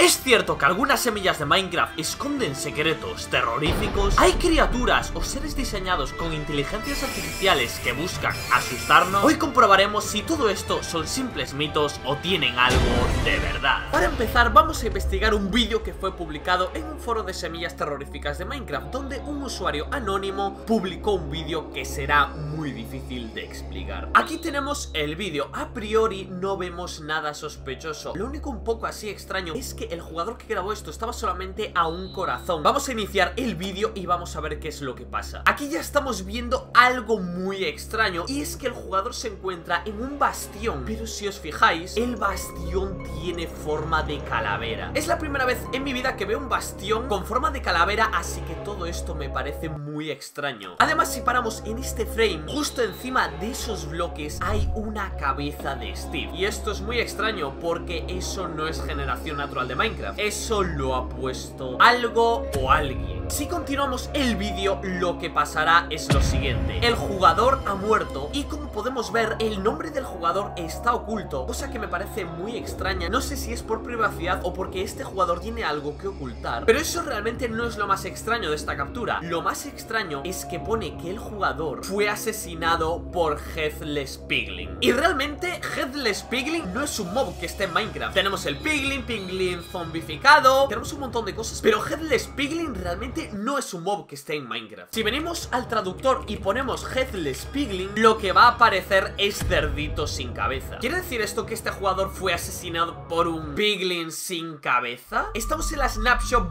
Es cierto que algunas semillas de Minecraft esconden secretos terroríficos. Hay criaturas o seres diseñados con inteligencias artificiales que buscan asustarnos. Hoy comprobaremos si todo esto son simples mitos o tienen algo de verdad. Para empezar, vamos a investigar un vídeo que fue publicado en un foro de semillas terroríficas de Minecraft, donde un usuario anónimo publicó un vídeo que será muy difícil de explicar. Aquí tenemos el vídeo. A priori no vemos nada sospechoso. Lo único un poco así extraño es que el jugador que grabó esto estaba solamente a un corazón. Vamos a iniciar el vídeo y vamos a ver qué es lo que pasa. Aquí ya estamos viendo algo muy extraño, y es que el jugador se encuentra en un bastión, pero si os fijáis, el bastión tiene forma de calavera. Es la primera vez en mi vida que veo un bastión con forma de calavera, así que todo esto me parece muy extraño. Además, si paramos en este frame, justo encima de esos bloques hay una cabeza de Steve, y esto es muy extraño porque eso no es generación natural de Minecraft. Eso lo ha puesto algo o alguien. Si continuamos el vídeo, lo que pasará es lo siguiente: el jugador ha muerto y, como podemos ver, el nombre del jugador está oculto, cosa que me parece muy extraña. No sé si es por privacidad o porque este jugador tiene algo que ocultar, pero eso realmente no es lo más extraño de esta captura. Lo más extraño es que pone que el jugador fue asesinado por Headless Piglin, y realmente Headless Piglin no es un mob que esté en Minecraft. Tenemos el Piglin zombificado, tenemos un montón de cosas, pero Headless Piglin realmente no es un mob que esté en Minecraft. Si venimos al traductor y ponemos Headless Piglin, lo que va a aparecer es cerdito sin cabeza. ¿Quiere decir esto que este jugador fue asesinado por un Piglin sin cabeza? Estamos en la snapshot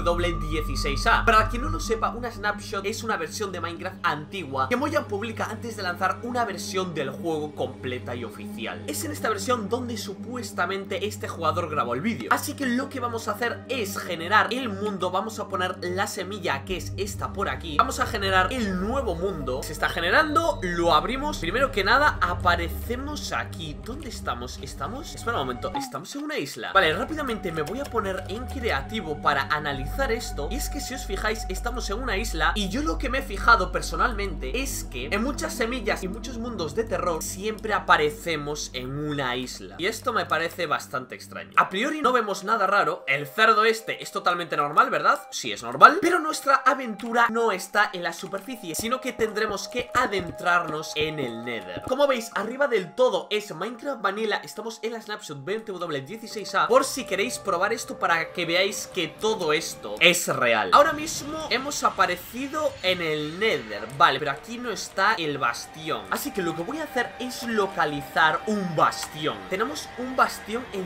20W16A. Para quien no lo sepa, una snapshot es una versión de Minecraft antigua que Mojang publica antes de lanzar una versión del juego completa y oficial. Es en esta versión donde supuestamente este jugador grabó el vídeo. Así que lo que vamos a hacer es generar el mundo. Vamos a poner la semilla, que es esta por aquí. Vamos a generar el nuevo mundo. Se está generando, lo abrimos. Primero que nada, aparecemos aquí. ¿Dónde estamos? Espera un momento, estamos en una isla. Vale, rápidamente me voy a poner en creativo para analizar esto. Y es que si os fijáis, estamos en una isla, y yo lo que me he fijado personalmente es que en muchas semillas y muchos mundos de terror siempre aparecemos en una isla, y esto me parece bastante extraño. A priori no vemos nada raro. El cerdo este es totalmente normal, ¿verdad? Sí, es normal. Pero nuestra aventura no está en la superficie, sino que tendremos que adentrarnos en el Nether. Como veis, arriba del todo es Minecraft Vanilla. Estamos en la snapshot 20W16A, por si queréis probar esto para que veáis que todo esto es real. Ahora mismo hemos aparecido en el Nether, vale, pero aquí no está el bastión, así que lo que voy a hacer es localizar un bastión. Tenemos un bastión en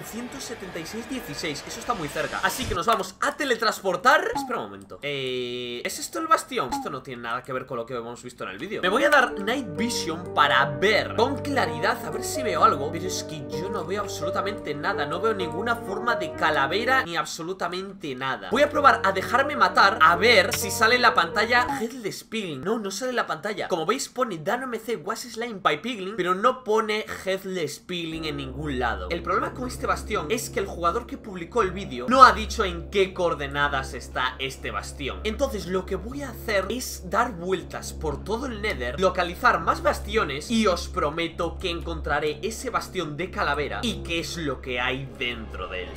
176.16, eso está muy cerca, así que nos vamos a teletransportar. Espera un momento, ¿es esto el bastión? Esto no tiene nada que ver con lo que hemos visto en el vídeo. Me voy a dar Night Vision para ver con claridad, a ver si veo algo, pero es que yo no veo absolutamente nada. No veo ninguna forma de calavera ni absolutamente nada. Voy a probar a dejarme matar, a ver si sale en la pantalla Headless Piglin. No, no sale en la pantalla. Como veis pone DanoMC was slain by Piglin, pero no pone Headless Piglin en ningún lado. El problema con este bastión es que el jugador que publicó el vídeo no ha dicho en qué coordenadas está este bastión. Entonces lo que voy a hacer es dar vueltas por todo el Nether, localizar más bastiones, y os prometo que encontraré ese bastión de calavera y qué es lo que hay dentro de él.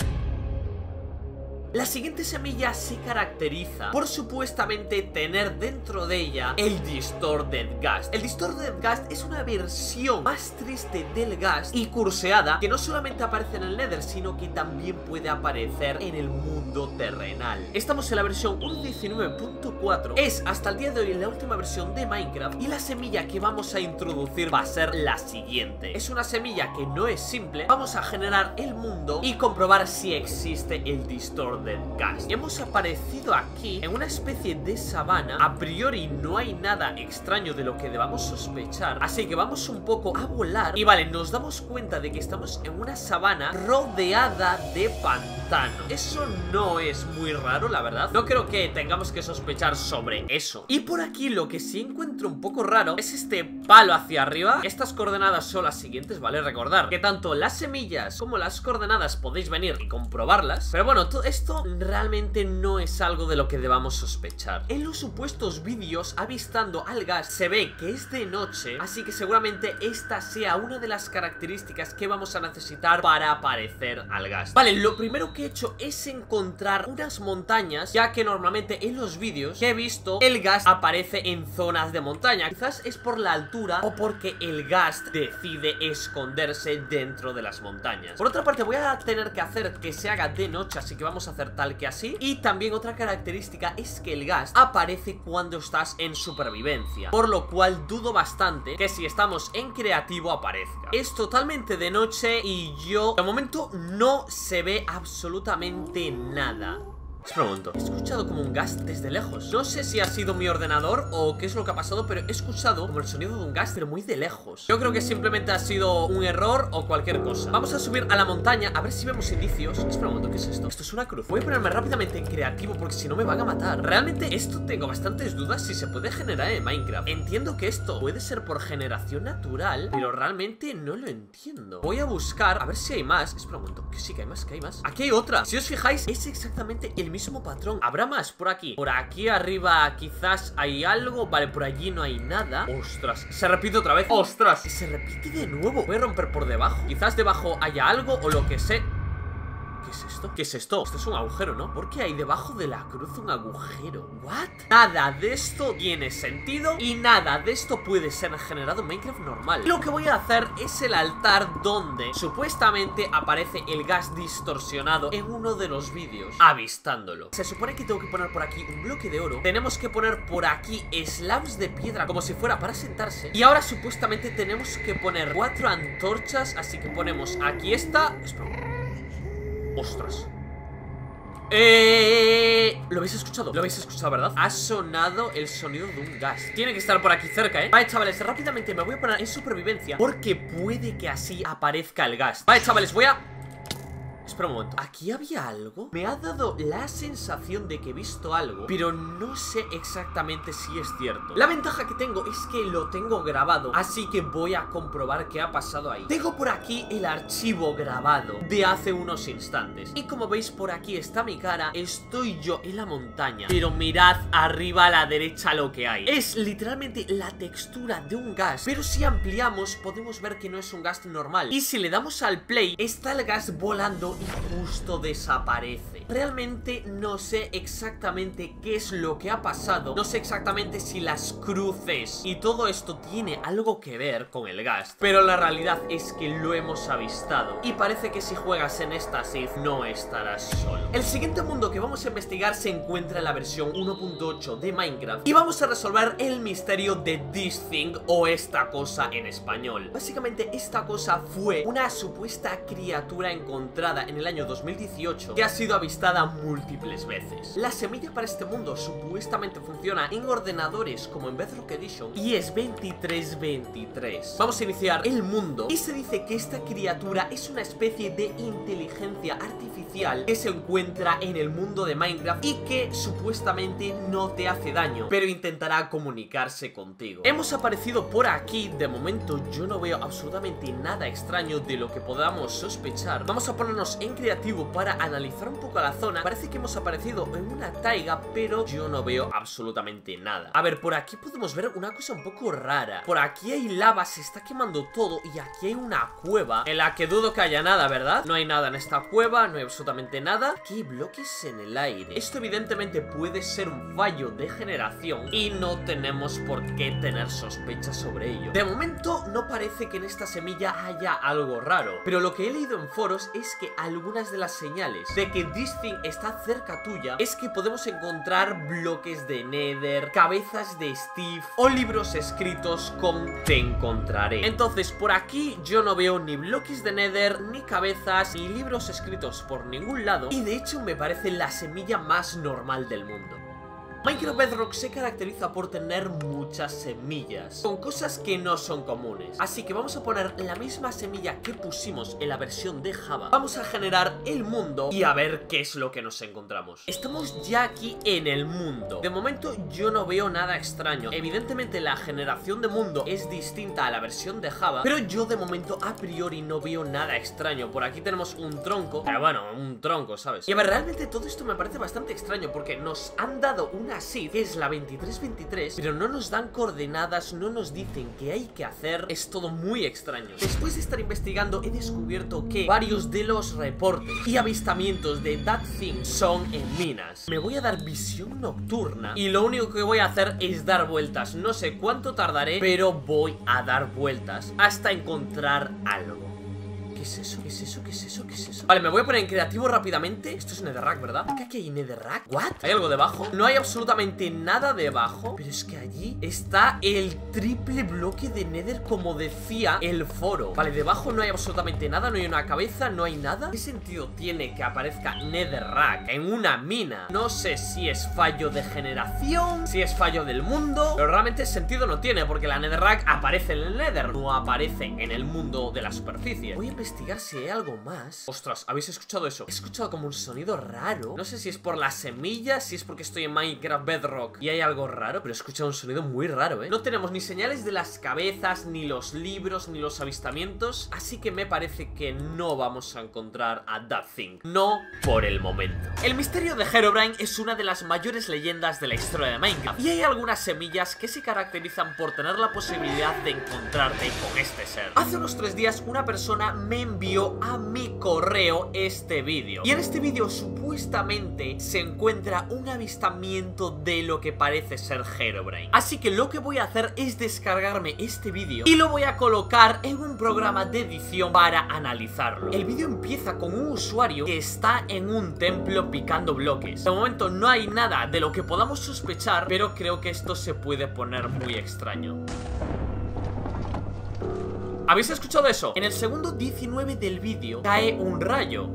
La siguiente semilla se caracteriza por supuestamente tener dentro de ella el Distorted Ghast. El Distorted Ghast es una versión más triste del Ghast y curseada, que no solamente aparece en el Nether, sino que también puede aparecer en el mundo terrenal. Estamos en la versión 1.19.4, es hasta el día de hoy la última versión de Minecraft, y la semilla que vamos a introducir va a ser la siguiente. Es una semilla que no es simple. Vamos a generar el mundo y comprobar si existe el Distorted Ghast. Hemos aparecido aquí en una especie de sabana. A priori no hay nada extraño de lo que debamos sospechar, así que vamos un poco a volar. Y vale, nos damos cuenta de que estamos en una sabana rodeada de pantano. Eso no es muy raro, la verdad. No creo que tengamos que sospechar sobre eso. Y por aquí lo que sí encuentro un poco raro es este palo hacia arriba. Estas coordenadas son las siguientes, ¿vale? Recordar que tanto las semillas como las coordenadas podéis venir y comprobarlas. Pero bueno, esto esto realmente no es algo de lo que debamos sospechar. En los supuestos vídeos avistando al gas se ve que es de noche, así que seguramente esta sea una de las características que vamos a necesitar para aparecer al gas. Vale, lo primero que he hecho es encontrar unas montañas, ya que normalmente en los vídeos que he visto el gas aparece en zonas de montaña. Quizás es por la altura o porque el gas decide esconderse dentro de las montañas. Por otra parte, voy a tener que hacer que se haga de noche, así que vamos a hacer tal que así. Y también otra característica es que el gas aparece cuando estás en supervivencia, por lo cual dudo bastante que si estamos en creativo aparezca. Es totalmente de noche y de momento no se ve absolutamente nada. Espera un momento, he escuchado como un gas desde lejos. No sé si ha sido mi ordenador o qué es lo que ha pasado, pero he escuchado como el sonido de un gas, pero muy de lejos. Yo creo que simplemente ha sido un error o cualquier cosa. Vamos a subir a la montaña a ver si vemos indicios. Espera un momento, ¿qué es esto? Esto es una cruz. Voy a ponerme rápidamente en creativo porque si no me van a matar. Realmente esto tengo bastantes dudas si se puede generar en Minecraft. Entiendo que esto puede ser por generación natural, pero realmente no lo entiendo. Voy a buscar a ver si hay más. Espera un momento, que sí que hay más, que hay más. Aquí hay otra. Si os fijáis, es exactamente el mismo patrón. ¿Habrá más por aquí? Por aquí arriba quizás hay algo. Vale, por allí no hay nada. Ostras, se repite otra vez. Ostras, y se repite de nuevo. Voy a romper por debajo. Quizás debajo haya algo o lo que sé. ¿Qué es esto? ¿Qué es esto? Esto es un agujero, ¿no? ¿Por qué hay debajo de la cruz un agujero? ¿What? Nada de esto tiene sentido y nada de esto puede ser generado en Minecraft normal. Lo que voy a hacer es el altar donde supuestamente aparece el gas distorsionado en uno de los vídeos, avistándolo. Se supone que tengo que poner por aquí un bloque de oro. Tenemos que poner por aquí slabs de piedra como si fuera para sentarse. Y ahora supuestamente tenemos que poner 4 antorchas. Así que ponemos aquí esta. Espera. Ostras. ¿Lo habéis escuchado? ¿Lo habéis escuchado, verdad? Ha sonado el sonido de un gas. Tiene que estar por aquí cerca, Vale, chavales, rápidamente me voy a poner en supervivencia porque puede que así aparezca el gas. Vale, chavales, voy a... Espera un momento, ¿aquí había algo? Me ha dado la sensación de que he visto algo, pero no sé exactamente si es cierto. La ventaja que tengo es que lo tengo grabado, así que voy a comprobar qué ha pasado ahí. Tengo por aquí el archivo grabado de hace unos instantes y como veis por aquí está mi cara. Estoy yo en la montaña, pero mirad arriba a la derecha lo que hay. Es literalmente la textura de un gas, pero si ampliamos podemos ver que no es un gas normal. Y si le damos al play, está el gas volando y justo desaparece. Realmente no sé exactamente qué es lo que ha pasado. No sé exactamente si las cruces y todo esto tiene algo que ver con el gas, pero la realidad es que lo hemos avistado y parece que si juegas en esta seed no estarás solo. El siguiente mundo que vamos a investigar se encuentra en la versión 1.8 de Minecraft y vamos a resolver el misterio de This Thing o esta cosa en español. Básicamente esta cosa fue una supuesta criatura encontrada en el año 2018 que ha sido avistada múltiples veces. La semilla para este mundo supuestamente funciona en ordenadores como en Bedrock Edition y es 2323. Vamos a iniciar el mundo y se dice que esta criatura es una especie de inteligencia artificial que se encuentra en el mundo de Minecraft y que supuestamente no te hace daño, pero intentará comunicarse contigo. Hemos aparecido por aquí, de momento yo no veo absolutamente nada extraño de lo que podamos sospechar. Vamos a ponernos en creativo para analizar un poco la zona. Parece que hemos aparecido en una taiga, pero yo no veo absolutamente nada. A ver, por aquí podemos ver una cosa un poco rara. Por aquí hay lava, se está quemando todo y aquí hay una cueva en la que dudo que haya nada, ¿verdad? No hay nada en esta cueva, no hay absolutamente nada. Aquí hay bloques en el aire. Esto evidentemente puede ser un fallo de generación y no tenemos por qué tener sospechas sobre ello. De momento no parece que en esta semilla haya algo raro, pero lo que he leído en foros es que algunas de las señales de que This Thing está cerca tuya es que podemos encontrar bloques de Nether, cabezas de Steve o libros escritos con te encontraré. Entonces por aquí yo no veo ni bloques de Nether, ni cabezas, ni libros escritos por ningún lado y de hecho me parece la semilla más normal del mundo. Minecraft Bedrock se caracteriza por tener muchas semillas, con cosas que no son comunes. Así que vamos a poner la misma semilla que pusimos en la versión de Java. Vamos a generar el mundo y a ver qué es lo que nos encontramos. Estamos ya aquí en el mundo. De momento yo no veo nada extraño. Evidentemente la generación de mundo es distinta a la versión de Java, pero yo de momento a priori no veo nada extraño. Por aquí tenemos un tronco, pero bueno, un tronco, ¿sabes? Y a ver, realmente todo esto me parece bastante extraño porque nos han dado una seed, que es la 2323, pero no nos dan coordenadas, no nos dicen qué hay que hacer. Es todo muy extraño. Después de estar investigando he descubierto que varios de los reportes y avistamientos de That Thing son en minas. Me voy a dar visión nocturna y lo único que voy a hacer es dar vueltas. No sé cuánto tardaré, pero voy a dar vueltas hasta encontrar algo. ¿Qué es eso? ¿Qué es eso? ¿Qué es eso? ¿Qué es eso? Vale, me voy a poner en creativo rápidamente. Esto es Netherrack, ¿verdad? ¿Qué aquí hay Netherrack? ¿What? ¿Hay algo debajo? No hay absolutamente nada debajo. Pero es que allí está el triple bloque de Nether, como decía el foro. Vale, debajo no hay absolutamente nada. No hay una cabeza, no hay nada. ¿Qué sentido tiene que aparezca Netherrack en una mina? No sé si es fallo de generación, si es fallo del mundo, pero realmente sentido no tiene, porque la Netherrack aparece en el Nether, no aparece en el mundo de la superficie. Voy a investigar si hay algo más. Ostras, ¿habéis escuchado eso? He escuchado como un sonido raro. No sé si es por las semillas, si es porque estoy en Minecraft Bedrock y hay algo raro, pero he escuchado un sonido muy raro, ¿eh? No tenemos ni señales de las cabezas, ni los libros, ni los avistamientos, así que me parece que no vamos a encontrar a That Thing. No por el momento. El misterio de Herobrine es una de las mayores leyendas de la historia de Minecraft, y hay algunas semillas que se caracterizan por tener la posibilidad de encontrarte con este ser. Hace unos 3 días una persona me envió a mi correo este vídeo, y en este vídeo supuestamente se encuentra un avistamiento de lo que parece ser Herobrine. Así que lo que voy a hacer es descargarme este vídeo y lo voy a colocar en un programa de edición para analizarlo. El vídeo empieza con un usuario que está en un templo picando bloques. De momento no hay nada de lo que podamos sospechar, pero creo que esto se puede poner muy extraño. ¿Habéis escuchado eso? En el segundo 19 del vídeo cae un rayo,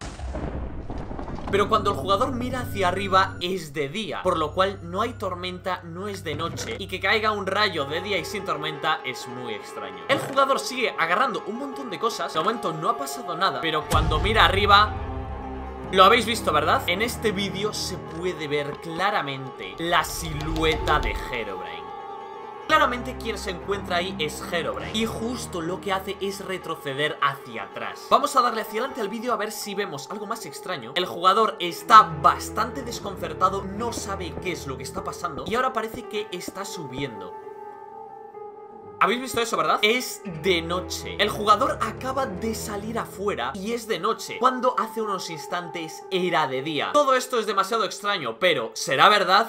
pero cuando el jugador mira hacia arriba es de día, por lo cual no hay tormenta, no es de noche, y que caiga un rayo de día y sin tormenta es muy extraño. El jugador sigue agarrando un montón de cosas. De momento no ha pasado nada, pero cuando mira arriba... Lo habéis visto, ¿verdad? En este vídeo se puede ver claramente la silueta de Herobrine. Claramente quien se encuentra ahí es Herobrine, y justo lo que hace es retroceder hacia atrás. Vamos a darle hacia adelante al vídeo a ver si vemos algo más extraño. El jugador está bastante desconcertado, no sabe qué es lo que está pasando, y ahora parece que está subiendo. ¿Habéis visto eso, verdad? Es de noche. El jugador acaba de salir afuera y es de noche, cuando hace unos instantes era de día. Todo esto es demasiado extraño, pero ¿será verdad?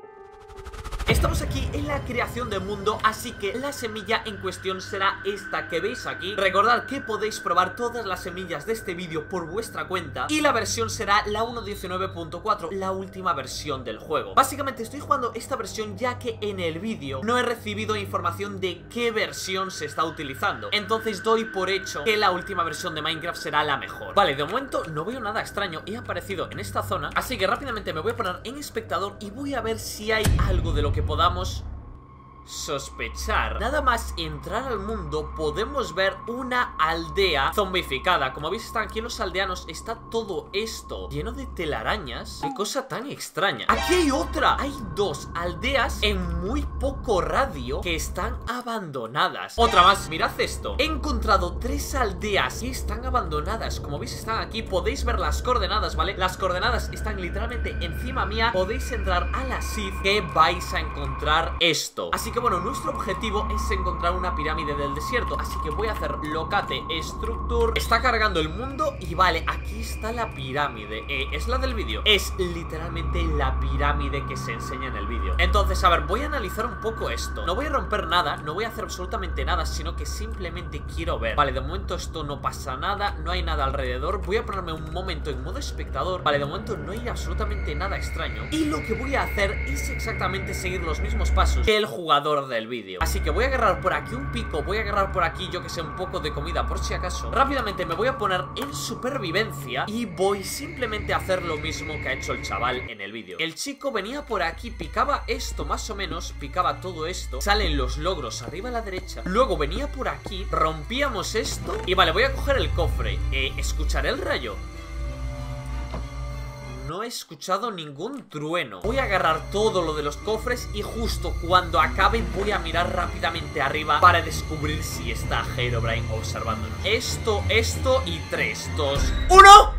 Estamos aquí en la creación del mundo, así que la semilla en cuestión será esta que veis aquí. Recordad que podéis probar todas las semillas de este vídeo por vuestra cuenta, y la versión será la 1.19.4, la última versión del juego. Básicamente estoy jugando esta versión ya que en el vídeo no he recibido información de qué versión se está utilizando, entonces doy por hecho que la última versión de Minecraft será la mejor. Vale, de momento no veo nada extraño, he aparecido en esta zona, así que rápidamente me voy a poner en espectador y voy a ver si hay algo de lo que podamos sospechar. Nada más entrar al mundo podemos ver una aldea zombificada. Como veis, están aquí los aldeanos. Está todo esto lleno de telarañas. Qué cosa tan extraña. Aquí hay otra. Hay 2 aldeas en muy poco radio que están abandonadas. Otra más, mirad esto. He encontrado 3 aldeas que están abandonadas. Como veis, están aquí. Podéis ver las coordenadas, ¿vale? Las coordenadas están literalmente encima mía. Podéis entrar a la seed que vais a encontrar esto. Así que bueno, nuestro objetivo es encontrar una pirámide del desierto, así que voy a hacer locate structure. Está cargando el mundo y vale, aquí está la pirámide. Es la del vídeo. Es literalmente la pirámide que se enseña en el vídeo. Entonces, a ver, voy a analizar un poco esto. No voy a romper nada, no voy a hacer absolutamente nada, sino que simplemente quiero ver. Vale, de momento esto no pasa nada, no hay nada alrededor. Voy a ponerme un momento en modo espectador. Vale, de momento no hay absolutamente nada extraño, y lo que voy a hacer es exactamente seguir los mismos pasos que el jugador jugador del vídeo. Así que voy a agarrar por aquí un pico, voy a agarrar por aquí, yo que sé, un poco de comida por si acaso. Rápidamente me voy a poner en supervivencia y voy simplemente a hacer lo mismo que ha hecho el chaval en el vídeo. El chico venía por aquí, picaba esto más o menos, picaba todo esto, salen los logros arriba a la derecha, luego venía por aquí, rompíamos esto y vale, voy a coger el cofre. ¿Escucharé el rayo? No he escuchado ningún trueno. Voy a agarrar todo lo de los cofres y justo cuando acabe voy a mirar rápidamente arriba para descubrir si está Herobrine observándonos. Esto y 3, 2, 1.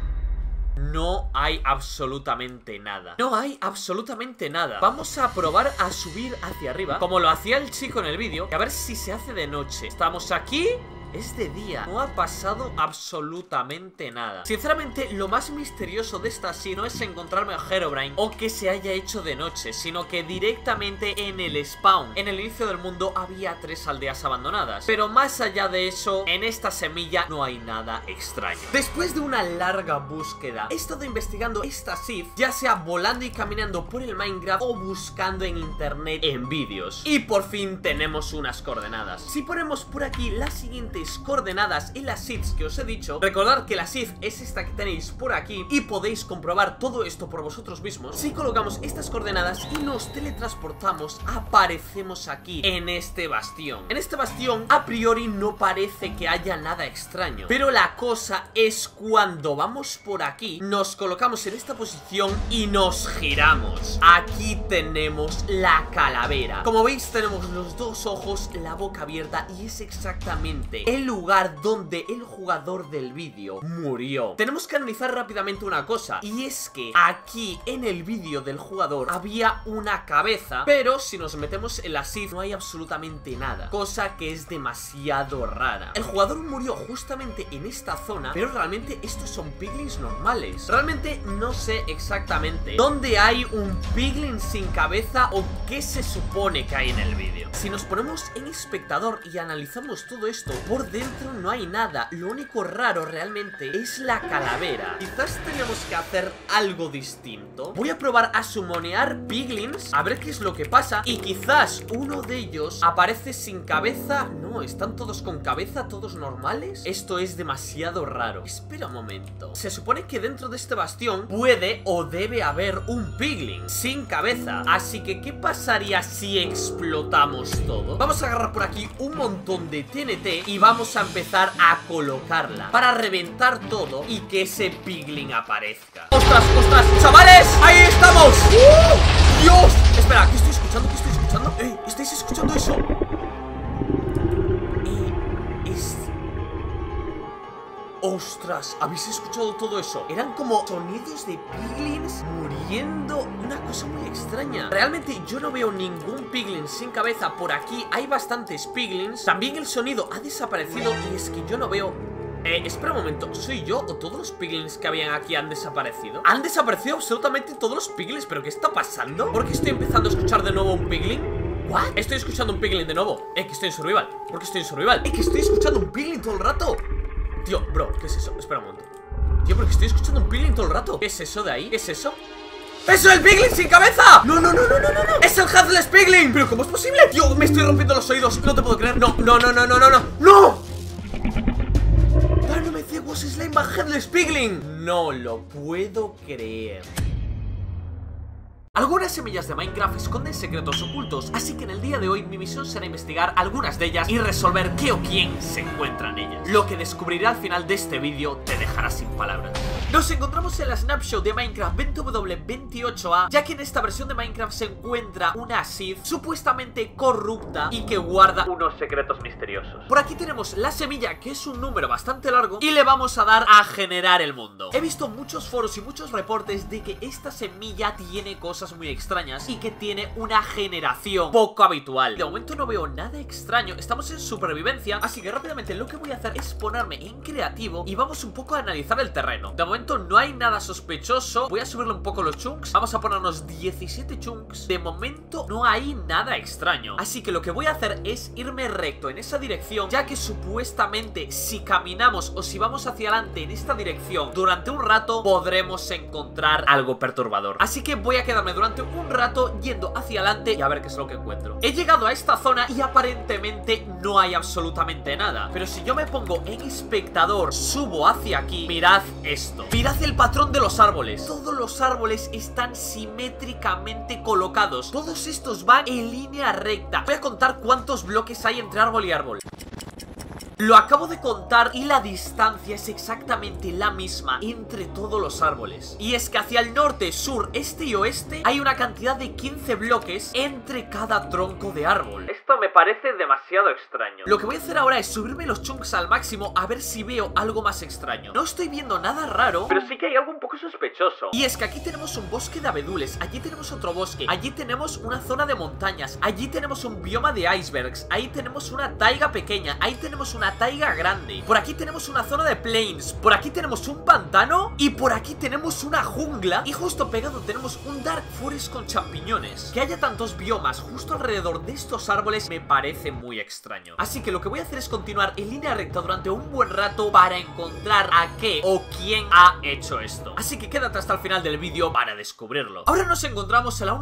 No hay absolutamente nada. No hay absolutamente nada. Vamos a probar a subir hacia arriba, como lo hacía el chico en el vídeo, y a ver si se hace de noche. Estamos aquí. Es de día, no ha pasado absolutamente nada. Sinceramente, lo más misterioso de esta sí no es encontrarme a Herobrine o que se haya hecho de noche, sino que directamente en el spawn, en el inicio del mundo, había 3 aldeas abandonadas. Pero más allá de eso, en esta semilla no hay nada extraño. Después de una larga búsqueda, he estado investigando esta Sith, ya sea volando y caminando por el Minecraft o buscando en internet en vídeos. Y por fin tenemos unas coordenadas. Si ponemos por aquí las siguientes coordenadas y las Siths que os he dicho, recordad que la Sith es esta que tenéis por aquí y podéis comprobar todo esto por vosotros mismos. Si colocamos estas coordenadas y nos teletransportamos, aparecemos aquí en este bastión. En este bastión a priori no parece que haya nada extraño, pero la cosa es cuando vamos por aquí, nos colocamos en esta posición y nos giramos. Aquí tenemos la calavera. Como veis, tenemos los dos ojos, la boca abierta, y es exactamente el lugar donde el jugador del vídeo murió. Tenemos que analizar rápidamente una cosa, y es que aquí en el vídeo del jugador había una cabeza, pero si nos metemos en la Sith no hay absolutamente nada, cosa que es demasiado rara. El jugador murió justamente en esta zona, pero realmente estos son piglins normales. Realmente no sé exactamente dónde hay un piglin sin cabeza o qué se supone que hay en el vídeo. Si nos ponemos en espectador y analizamos todo esto, por dentro no hay nada. Lo único raro realmente es la calavera. Quizás tenemos que hacer algo distinto. Voy a probar a sumonear piglins, a ver qué es lo que pasa, y quizás uno de ellos aparece sin cabeza. No, están todos con cabeza, todos normales. Esto es demasiado raro. Espera un momento. Se supone que dentro de este bastión puede o debe haber un piglin sin cabeza. Así que, ¿qué pasaría si explotamos todo? Vamos a agarrar por aquí un montón de TNT y vamos a empezar a colocarla para reventar todo y que ese piglin aparezca. ¡Ostras, ostras! ¡Chavales! ¡Ahí estamos! ¡Dios! Espera, ¿qué estoy escuchando? ¿Qué estoy escuchando? ¿Estáis escuchando eso? ¡Ostras! ¿Habéis escuchado todo eso? Eran como sonidos de piglins muriendo. Una cosa muy extraña. Realmente yo no veo ningún piglin sin cabeza. Por aquí hay bastantes piglins. También el sonido ha desaparecido y es que yo no veo... espera un momento, ¿soy yo o todos los piglins que habían aquí han desaparecido? Han desaparecido absolutamente todos los piglins. ¿Pero qué está pasando? ¿Por qué estoy empezando a escuchar de nuevo un piglin? ¿What? Estoy escuchando un piglin de nuevo. Que estoy en survival. ¿Por qué estoy en survival? Que estoy escuchando un piglin todo el rato. Tío, bro, ¿qué es eso? Espera un momento. Tío, porque estoy escuchando un piglin todo el rato. ¿Qué es eso de ahí? ¿Qué es eso? ¡Eso es el piglin sin cabeza! ¡No, no, no, no, no, no! ¡Es el Headless Piglin! ¿Pero cómo es posible? Tío, me estoy rompiendo los oídos. No te puedo creer. No, no, no, no, no, no, no. ¡No! ¡Dánome ciegos slime a Headless Piglin! No lo puedo creer. Algunas semillas de Minecraft esconden secretos ocultos, así que en el día de hoy mi misión será investigar algunas de ellas y resolver qué o quién se encuentra en ellas. Lo que descubriré al final de este vídeo te dejará sin palabras. Nos encontramos en la snapshot de Minecraft 20W28A, ya que en esta versión de Minecraft se encuentra una Sith supuestamente corrupta y que guarda unos secretos misteriosos. Por aquí tenemos la semilla, que es un número bastante largo, y le vamos a dar a generar el mundo. He visto muchos foros y muchos reportes de que esta semilla tiene cosas muy extrañas y que tiene una generación poco habitual. De momento no veo nada extraño, estamos en supervivencia, así que rápidamente lo que voy a hacer es ponerme en creativo y vamos un poco a analizar el terreno. De momento no hay nada sospechoso. Voy a subirle un poco los chunks. Vamos a ponernos 17 chunks. De momento no hay nada extraño, así que lo que voy a hacer es irme recto en esa dirección, ya que supuestamente si caminamos o si vamos hacia adelante en esta dirección durante un rato podremos encontrar algo perturbador. Así que voy a quedarme distraerme durante un rato yendo hacia adelante y a ver qué es lo que encuentro. He llegado a esta zona y aparentemente no hay absolutamente nada. Pero si yo me pongo en espectador, subo hacia aquí, mirad esto. Mirad el patrón de los árboles. Todos los árboles están simétricamente colocados. Todos estos van en línea recta. Voy a contar cuántos bloques hay entre árbol y árbol. Lo acabo de contar y la distancia es exactamente la misma entre todos los árboles. Y es que hacia el norte, sur, este y oeste hay una cantidad de 15 bloques entre cada tronco de árbol. Esto me parece demasiado extraño. Lo que voy a hacer ahora es subirme los chunks al máximo a ver si veo algo más extraño. No estoy viendo nada raro, pero sí que hay algo un poco sospechoso. Y es que aquí tenemos un bosque de abedules, allí tenemos otro bosque, allí tenemos una zona de montañas, allí tenemos un bioma de icebergs, ahí tenemos una taiga pequeña, ahí tenemos una taiga grande, por aquí tenemos una zona de plains, por aquí tenemos un pantano y por aquí tenemos una jungla y justo pegado tenemos un dark forest con champiñones. Que haya tantos biomas justo alrededor de estos árboles me parece muy extraño. Así que lo que voy a hacer es continuar en línea recta durante un buen rato para encontrar a qué o quién ha hecho esto. Así que quédate hasta el final del vídeo para descubrirlo. Ahora nos encontramos en la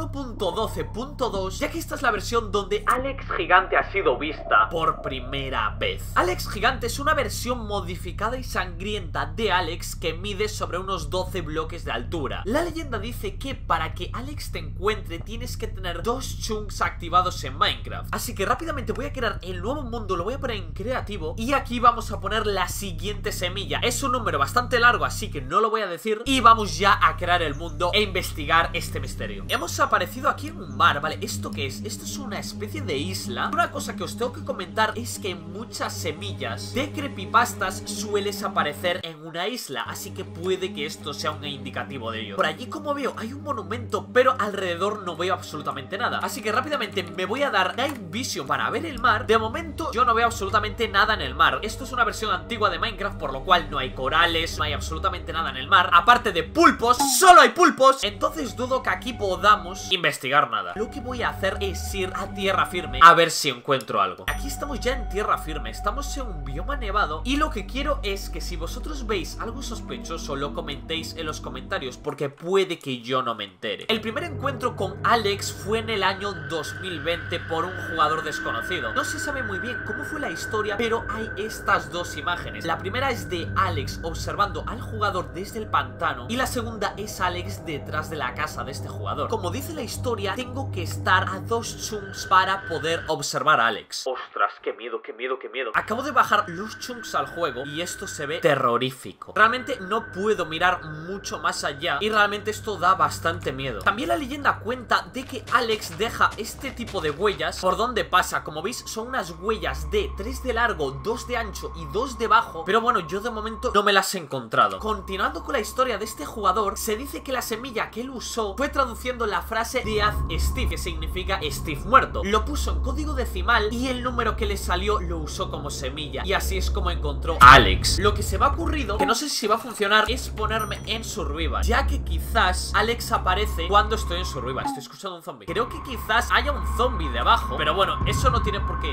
1.12.2, ya que esta es la versión donde Alex Gigante ha sido vista por primera vez. Alex Gigante es una versión modificada y sangrienta de Alex que mide sobre unos 12 bloques de altura. La leyenda dice que para que Alex te encuentre tienes que tener 2 chunks activados en Minecraft. Así que rápidamente voy a crear el nuevo mundo, lo voy a poner en creativo y aquí vamos a poner la siguiente semilla. Es un número bastante largo, así que no lo voy a decir y vamos ya a crear el mundo e investigar este misterio. Hemos aparecido aquí en un mar, ¿vale? ¿Esto qué es? Esto es una especie de isla. Una cosa que os tengo que comentar es que en muchas semillas de creepypastas sueles aparecer en una isla, así que puede que esto sea un indicativo de ello. Por allí, como veo, hay un monumento, pero alrededor no veo absolutamente nada, así que rápidamente me voy a dar Night Vision para ver el mar. De momento yo no veo absolutamente nada en el mar. Esto es una versión antigua de Minecraft, por lo cual no hay corales, no hay absolutamente nada en el mar, aparte de pulpos, solo hay pulpos. Entonces dudo que aquí podamos investigar nada. Lo que voy a hacer es ir a tierra firme a ver si encuentro algo. Aquí estamos ya en tierra firme, estamos en un bioma nevado y lo que quiero es que si vosotros veis algo sospechoso lo comentéis en los comentarios, porque puede que yo no me entere. El primer encuentro con Alex fue en el año 2020 por un jugador desconocido. No se sabe muy bien cómo fue la historia, pero hay estas dos imágenes. La primera es de Alex observando al jugador desde el pantano y la segunda es Alex detrás de la casa de este jugador. Como dice la historia, tengo que estar a 2 chunks para poder observar a Alex. Ostras, qué miedo, qué miedo, qué miedo. Acabo de bajar los chunks al juego y esto se ve terrorífico. Realmente no puedo mirar mucho más allá y realmente esto da bastante miedo. También la leyenda cuenta de que Alex deja este tipo de huellas por donde pasa. Como veis, son unas huellas de 3 de largo, 2 de ancho y 2 de bajo, pero bueno, yo de momento no me las he encontrado. Continuando con la historia de este jugador, se dice que la semilla que él usó fue traduciendo la frase Death Steve, que significa Steve muerto. Lo puso en código decimal y el número que le salió lo usó como semilla, y así es como encontró a Alex. Lo que se me ha ocurrido, que no sé si va a funcionar, es ponerme en survival, ya que quizás Alex aparece cuando estoy en survival. Estoy escuchando un zombie. Creo que quizás haya un zombie debajo, pero bueno, eso no tiene por qué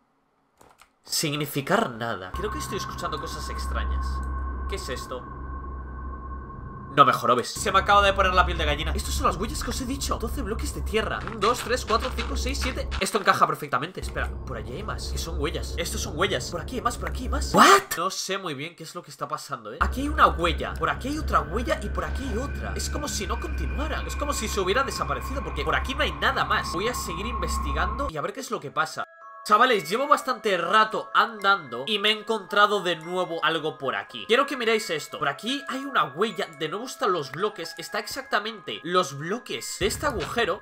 significar nada. Creo que estoy escuchando cosas extrañas. ¿Qué es esto? No me jorobes. Se me acaba de poner la piel de gallina. Estos son las huellas que os he dicho. 12 bloques de tierra. 1, 2, 3, 4, 5, 6, 7. Esto encaja perfectamente. Espera, por allí hay más. Que son huellas. Estos son huellas. Por aquí hay más, por aquí hay más. ¿What? No sé muy bien qué es lo que está pasando, ¿eh? Aquí hay una huella. Por aquí hay otra huella y por aquí hay otra. Es como si no continuaran. Es como si se hubiera desaparecido, porque por aquí no hay nada más. Voy a seguir investigando y a ver qué es lo que pasa. Chavales, llevo bastante rato andando y me he encontrado de nuevo algo por aquí. Quiero que miréis esto. Por aquí hay una huella. De nuevo están los bloques. Está exactamente los bloques de este agujero.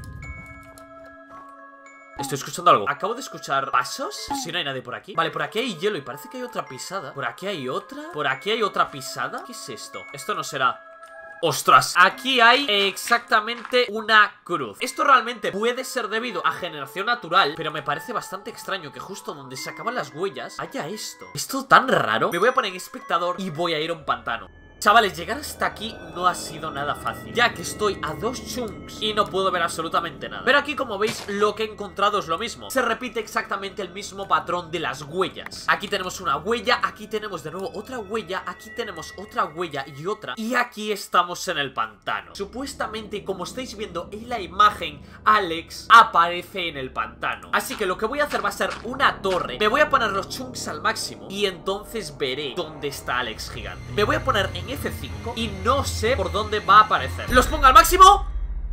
Estoy escuchando algo. Acabo de escuchar pasos. Si no hay nadie por aquí. Vale, por aquí hay hielo y parece que hay otra pisada. Por aquí hay otra. Por aquí hay otra pisada. ¿Qué es esto? Esto no será... ¡Ostras! Aquí hay exactamente una cruz. Esto realmente puede ser debido a generación natural, pero me parece bastante extraño que justo donde se acaban las huellas haya esto. ¿Esto tan raro? Me voy a poner en espectador y voy a ir a un pantano. Chavales, llegar hasta aquí no ha sido nada fácil, ya que estoy a 2 chunks y no puedo ver absolutamente nada. Pero aquí, como veis, lo que he encontrado es lo mismo. Se repite exactamente el mismo patrón de las huellas. Aquí tenemos una huella, aquí tenemos de nuevo otra huella, aquí tenemos otra huella y otra. Y aquí estamos en el pantano. Supuestamente, como estáis viendo en la imagen, Alex aparece en el pantano. Así que lo que voy a hacer va a ser una torre. Me voy a poner los chunks al máximo y entonces veré dónde está Alex gigante. Me voy a poner en F5 y no sé por dónde va a aparecer. ¡Los pongo al máximo!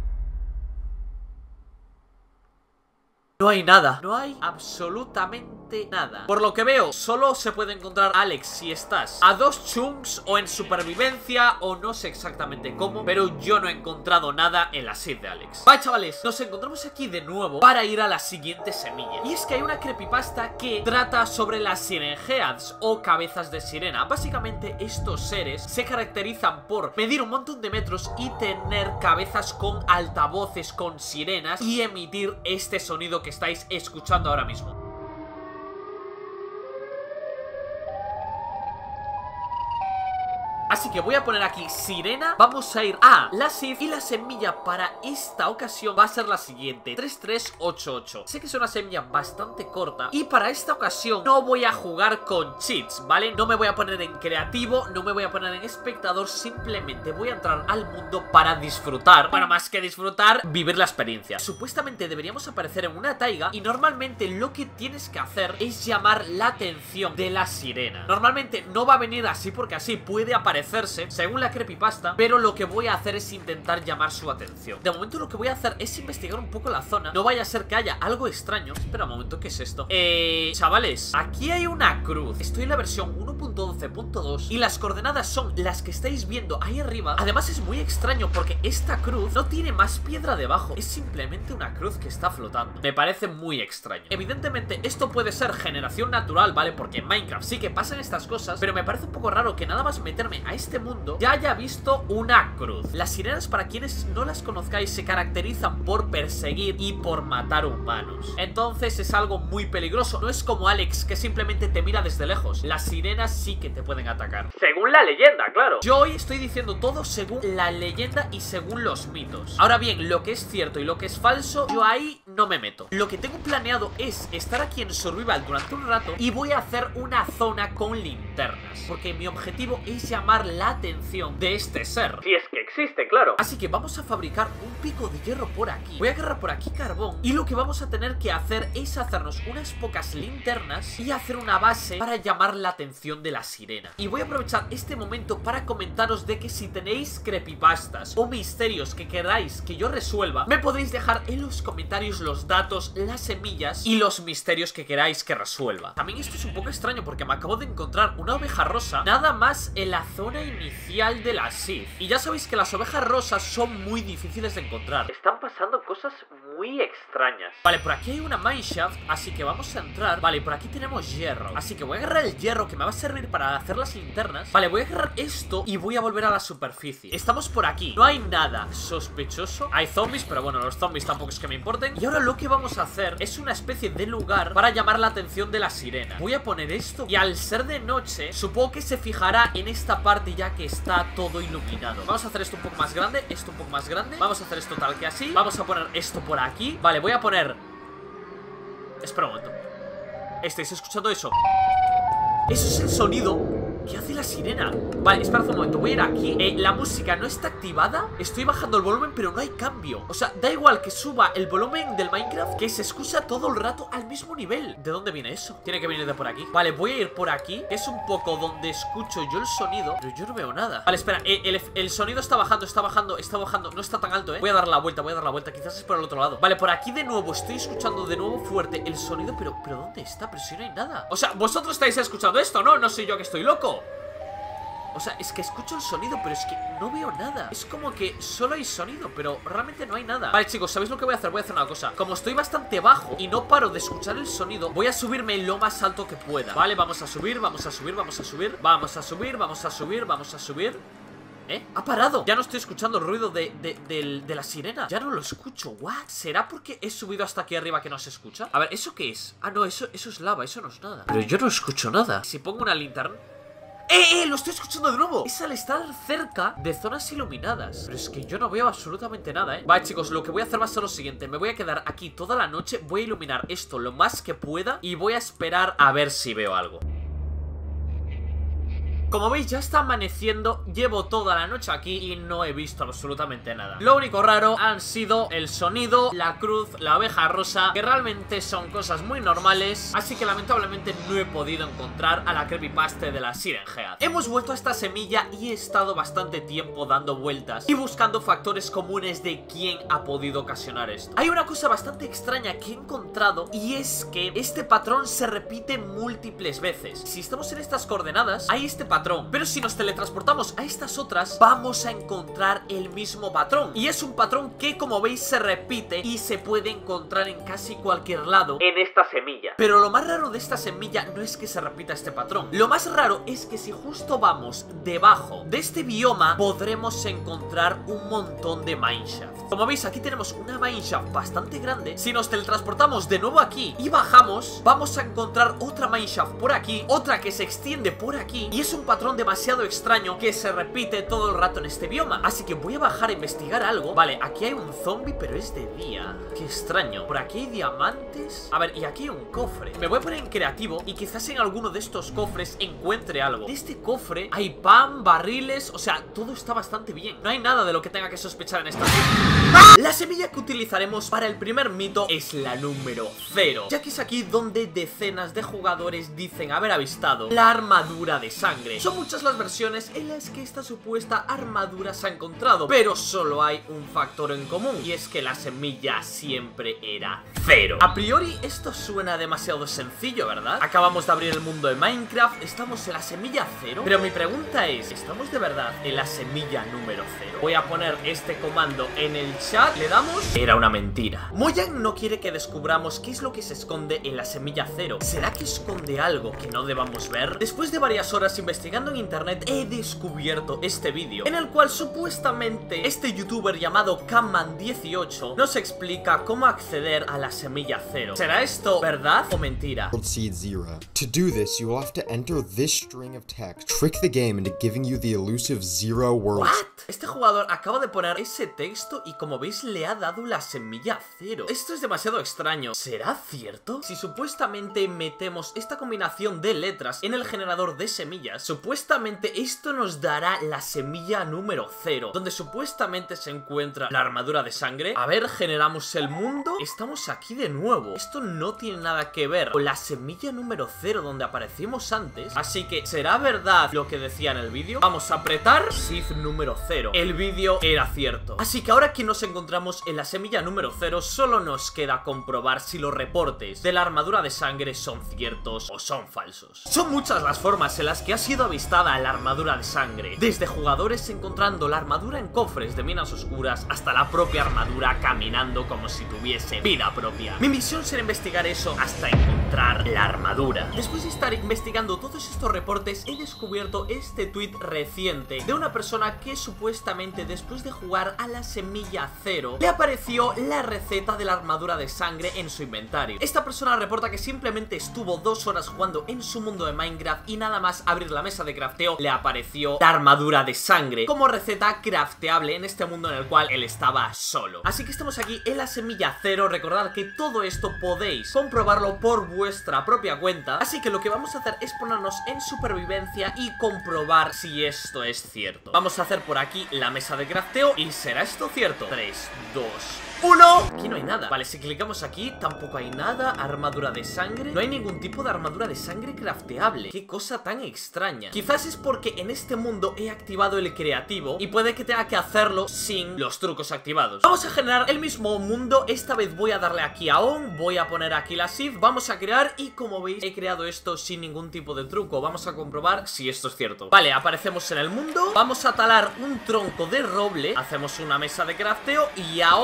No hay nada. No hay absolutamente nada. Por lo que veo, solo se puede encontrar Alex si estás a 2 chunks o en supervivencia o no sé exactamente cómo, pero yo no he encontrado nada en la seed de Alex. Vale, chavales, nos encontramos aquí de nuevo para ir a la siguiente semilla. Y es que hay una creepypasta que trata sobre las Sirenheads o cabezas de sirena. Básicamente estos seres se caracterizan por medir un montón de metros y tener cabezas con altavoces con sirenas y emitir este sonido que estáis escuchando ahora mismo. Así que voy a poner aquí sirena. Vamos a ir a la seed y la semilla para esta ocasión va a ser la siguiente: 3388. Sé que es una semilla bastante corta y para esta ocasión no voy a jugar con cheats, ¿vale? No me voy a poner en creativo, no me voy a poner en espectador. Simplemente voy a entrar al mundo para disfrutar. Bueno, más que disfrutar, vivir la experiencia. Supuestamente deberíamos aparecer en una taiga y normalmente lo que tienes que hacer es llamar la atención de la sirena. Normalmente no va a venir así porque así puede aparecer según la creepypasta, pero lo que voy a hacer es intentar llamar su atención. De momento lo que voy a hacer es investigar un poco la zona. No vaya a ser que haya algo extraño. Espera un momento, ¿qué es esto? Chavales, aquí hay una cruz. Estoy en la versión 1.12.2 y las coordenadas son las que estáis viendo ahí arriba. Además es muy extraño porque esta cruz no tiene más piedra debajo, es simplemente una cruz que está flotando. Me parece muy extraño. Evidentemente esto puede ser generación natural, ¿vale? Porque en Minecraft sí que pasan estas cosas, pero me parece un poco raro que nada más meterme a este mundo ya haya visto una cruz. Las sirenas, para quienes no las conozcáis, se caracterizan por perseguir y por matar humanos. Entonces es algo muy peligroso. No es como Alex, que simplemente te mira desde lejos. Las sirenas sí que te pueden atacar. Según la leyenda, claro. Yo hoy estoy diciendo todo según la leyenda y según los mitos. Ahora bien, lo que es cierto y lo que es falso, yo ahí no me meto. Lo que tengo planeado es estar aquí en Survival durante un rato y voy a hacer una zona con linternas, porque mi objetivo es llamar la atención de este ser, si es que existe, claro. Así que vamos a fabricar un pico de hierro por aquí. Voy a agarrar por aquí carbón y lo que vamos a tener que hacer es hacernos unas pocas linternas y hacer una base para llamar la atención de la sirena. Y voy a aprovechar este momento para comentaros de que si tenéis creepypastas o misterios que queráis que yo resuelva, me podéis dejar en los comentarios los datos, las semillas y los misterios que queráis que resuelva. También esto es un poco extraño porque me acabo de encontrar una oveja rosa nada más en la zona inicial de la seed. Y ya sabéis que las ovejas rosas son muy difíciles de encontrar. Están pasando cosas muy extrañas. Vale, por aquí hay una mineshaft, así que vamos a entrar. Vale, por aquí tenemos hierro, así que voy a agarrar el hierro que me va a servir para hacer las linternas. Vale, voy a agarrar esto y voy a volver a la superficie. Estamos por aquí, no hay nada sospechoso. Hay zombies, pero bueno, los zombies tampoco es que me importen. Y ahora lo que vamos a hacer es una especie de lugar para llamar la atención de la sirena. Voy a poner esto y al ser de noche, supongo que se fijará en esta parte ya que está todo iluminado. Vamos a hacer esto un poco más grande, esto un poco más grande. Vamos a hacer esto tal que así. Vamos a poner esto por aquí. Vale, voy a poner... Espera un momento. ¿Estáis escuchando eso? Eso es el sonido que hace la sirena. Vale, espera un momento, voy a ir aquí. La música no está activada. Estoy bajando el volumen, pero no hay cambio. O sea, da igual que suba el volumen del Minecraft, que se escucha todo el rato al mismo nivel. ¿De dónde viene eso? Tiene que venir de por aquí. Vale, voy a ir por aquí, que es un poco donde escucho yo el sonido, pero yo no veo nada. Vale, espera, el sonido está bajando, está bajando, está bajando. No está tan alto, Voy a dar la vuelta, voy a dar la vuelta. Quizás es por el otro lado. Vale, por aquí de nuevo estoy escuchando de nuevo fuerte el sonido, pero ¿dónde está? Pero si no hay nada. O sea, vosotros estáis escuchando esto, ¿no? No soy yo que estoy loco. O sea, es que escucho el sonido, pero es que no veo nada. Es como que solo hay sonido, pero realmente no hay nada. Vale, chicos, ¿sabéis lo que voy a hacer? Voy a hacer una cosa. Como estoy bastante bajo y no paro de escuchar el sonido, voy a subirme lo más alto que pueda. Vale, vamos a subir, vamos a subir, vamos a subir. Vamos a subir, vamos a subir, vamos a subir. Ha parado. Ya no estoy escuchando el ruido de la sirena. Ya no lo escucho. ¿What? ¿Será porque he subido hasta aquí arriba que no se escucha? A ver, ¿eso qué es? Ah, no, eso es lava, eso no es nada. Pero yo no escucho nada. Si pongo una linterna... Lo estoy escuchando de nuevo. Es al estar cerca de zonas iluminadas. Pero es que yo no veo absolutamente nada, Vale, chicos, lo que voy a hacer va a ser lo siguiente. Me voy a quedar aquí toda la noche. Voy a iluminar esto lo más que pueda y voy a esperar a ver si veo algo. Como veis, ya está amaneciendo, llevo toda la noche aquí y no he visto absolutamente nada. Lo único raro han sido el sonido, la cruz, la oveja rosa, que realmente son cosas muy normales, así que lamentablemente no he podido encontrar a la creepypasta de la Siren Head. Hemos vuelto a esta semilla y he estado bastante tiempo dando vueltas y buscando factores comunes de quién ha podido ocasionar esto. Hay una cosa bastante extraña que he encontrado y es que este patrón se repite múltiples veces. Si estamos en estas coordenadas, hay este patrón, pero si nos teletransportamos a estas otras, vamos a encontrar el mismo patrón. Y es un patrón que, como veis, se repite y se puede encontrar en casi cualquier lado en esta semilla. Pero lo más raro de esta semilla no es que se repita este patrón. Lo más raro es que si justo vamos debajo de este bioma, podremos encontrar un montón de mineshaft. Como veis, aquí tenemos una mineshaft bastante grande. Si nos teletransportamos de nuevo aquí y bajamos, vamos a encontrar otra mineshaft por aquí, otra que se extiende por aquí, y es un patrón demasiado extraño que se repite todo el rato en este bioma. Así que voy a bajar a investigar algo. Vale, aquí hay un zombie, pero es de día. Qué extraño. Por aquí hay diamantes. A ver, y aquí hay un cofre. Me voy a poner en creativo y quizás en alguno de estos cofres encuentre algo. De este cofre hay pan, barriles, o sea, todo está bastante bien. No hay nada de lo que tenga que sospechar en esta ¡Ah! La semilla que utilizaremos para el primer mito es la número 0, ya que es aquí donde decenas de jugadores dicen haber avistado la armadura de sangre. Son muchas las versiones en las que esta supuesta armadura se ha encontrado, pero solo hay un factor en común, y es que la semilla siempre era 0. A priori esto suena demasiado sencillo, ¿verdad? Acabamos de abrir el mundo de Minecraft, estamos en la semilla 0, pero mi pregunta es, ¿estamos de verdad en la semilla número 0? Voy a poner este comando en el chat, le damos... Era una mentira. Mojang no quiere que descubramos qué es lo que se esconde en la semilla 0. ¿Será que esconde algo que no debamos ver? Después de varias horas investigando en internet, he descubierto este vídeo en el cual supuestamente este youtuber llamado Camman18 nos explica cómo acceder a la semilla 0. ¿Será esto verdad o mentira? World Seed 0. To do this, you will have to enter this string of text, trick the game into giving you the elusive 0 world. ¿What? Este jugador acaba de poner ese texto y como veis le ha dado la semilla 0. Esto es demasiado extraño. ¿Será cierto? Si supuestamente metemos esta combinación de letras en el generador de semillas, supuestamente esto nos dará la semilla número 0, donde supuestamente se encuentra la armadura de sangre. A ver, generamos el mundo. Estamos aquí de nuevo. Esto no tiene nada que ver con la semilla número 0 donde aparecimos antes. Así que, ¿será verdad lo que decía en el vídeo? Vamos a apretar Shift número 0. El vídeo era cierto. Así que ahora que nos encontramos en la semilla número 0, solo nos queda comprobar si los reportes de la armadura de sangre son ciertos o son falsos. Son muchas las formas en las que ha sido avistada la armadura de sangre, desde jugadores encontrando la armadura en cofres de minas oscuras hasta la propia armadura caminando como si tuviese vida propia. Mi misión será investigar eso hasta encontrar la armadura. Después de estar investigando todos estos reportes, he descubierto este tweet reciente de una persona que supuestamente después de jugar a la semilla 0 le apareció la receta de la armadura de sangre en su inventario. Esta persona reporta que simplemente estuvo 2 horas jugando en su mundo de Minecraft y nada más abrir la mesa de crafteo le apareció la armadura de sangre como receta crafteable en este mundo en el cual él estaba solo. Así que estamos aquí en la semilla 0. Recordad que todo esto podéis comprobarlo por vuestra propia cuenta, así que lo que vamos a hacer es ponernos en supervivencia y comprobar si esto es cierto. Vamos a hacer por aquí la mesa de crafteo y ¿será esto cierto? 3, 2, 1. Aquí no hay nada. Vale, si clicamos aquí tampoco hay nada. Armadura de sangre. No hay ningún tipo de armadura de sangre crafteable. Qué cosa tan extraña. Quizás es porque en este mundo he activado el creativo y puede que tenga que hacerlo sin los trucos activados. Vamos a generar el mismo mundo. Esta vez voy a darle aquí a on. Voy a poner aquí la shift. Vamos a crear y como veis he creado esto sin ningún tipo de truco. Vamos a comprobar si esto es cierto. Vale, aparecemos en el mundo. Vamos a talar un tronco de roble. Hacemos una mesa de crafteo y ahora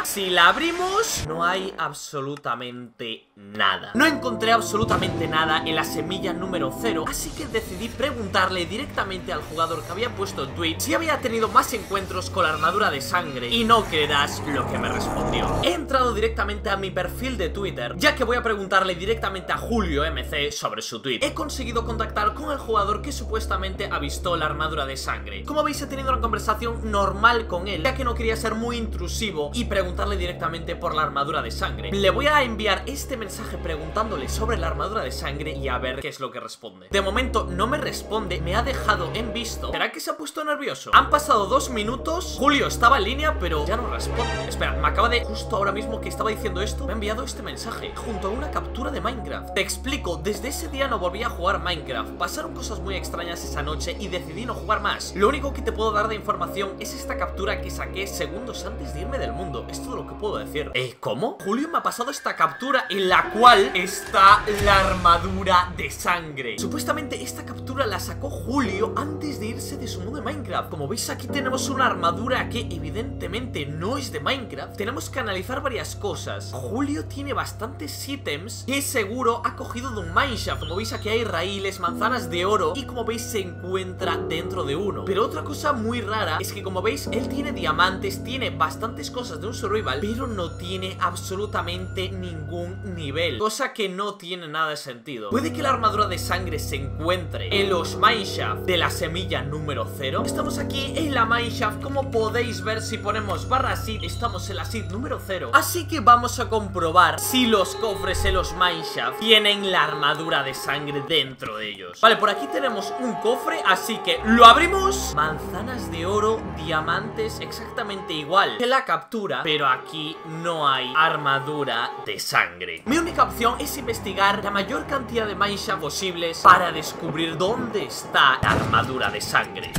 Si la abrimos, no hay absolutamente nada. No encontré absolutamente nada en la semilla número 0, así que decidí preguntarle directamente al jugador que había puesto el tweet si había tenido más encuentros con la armadura de sangre, y no creerás lo que me respondió. He entrado directamente a mi perfil de Twitter, ya que voy a preguntarle directamente a Julio MC sobre su tweet. He conseguido contactar con el jugador que supuestamente avistó la armadura de sangre. Como veis, he tenido una conversación normal con él, ya que no quería ser muy intrusivo y preguntarle directamente por la armadura de sangre. Le voy a enviar este mensaje preguntándole sobre la armadura de sangre y a ver qué es lo que responde. De momento no me responde, me ha dejado en visto. ¿Será que se ha puesto nervioso? Han pasado 2 minutos, Julio estaba en línea pero ya no responde. Espera, me acaba de, justo ahora mismo que estaba diciendo esto, me ha enviado este mensaje junto a una captura de Minecraft. Te explico, desde ese día no volví a jugar Minecraft. Pasaron cosas muy extrañas esa noche y decidí no jugar más. Lo único que te puedo dar de información es esta captura que saqué segundos antes de irme del mundo. Es todo lo que puedo decir. ¿Cómo? Julio me ha pasado esta captura en la cual está la armadura de sangre. Supuestamente esta captura la sacó Julio antes de irse de su mundo de Minecraft. Como veis, aquí tenemos una armadura que evidentemente no es de Minecraft. Tenemos que analizar varias cosas. Julio tiene bastantes ítems que seguro ha cogido de un mineshaft. Como veis, aquí hay raíles, manzanas de oro, y como veis se encuentra dentro de uno. Pero otra cosa muy rara es que, como veis, él tiene diamantes, tiene bastantes cosas de un survival, pero no tiene absolutamente ningún nivel, cosa que no tiene nada de sentido. Puede que la armadura de sangre se encuentre en los mineshaft de la semilla número 0. Estamos aquí en la mineshaft, como podéis ver. Si ponemos barra seed, estamos en la seed número 0. Así que vamos a comprobar si los cofres en los mineshaft tienen la armadura de sangre dentro de ellos. Vale, por aquí tenemos un cofre, así que lo abrimos. Manzanas de oro, diamantes, exactamente igual que la captura, pero aquí no hay armadura de sangre. Mi única opción es investigar la mayor cantidad de mineshaft posibles para descubrir dónde está la armadura de sangre.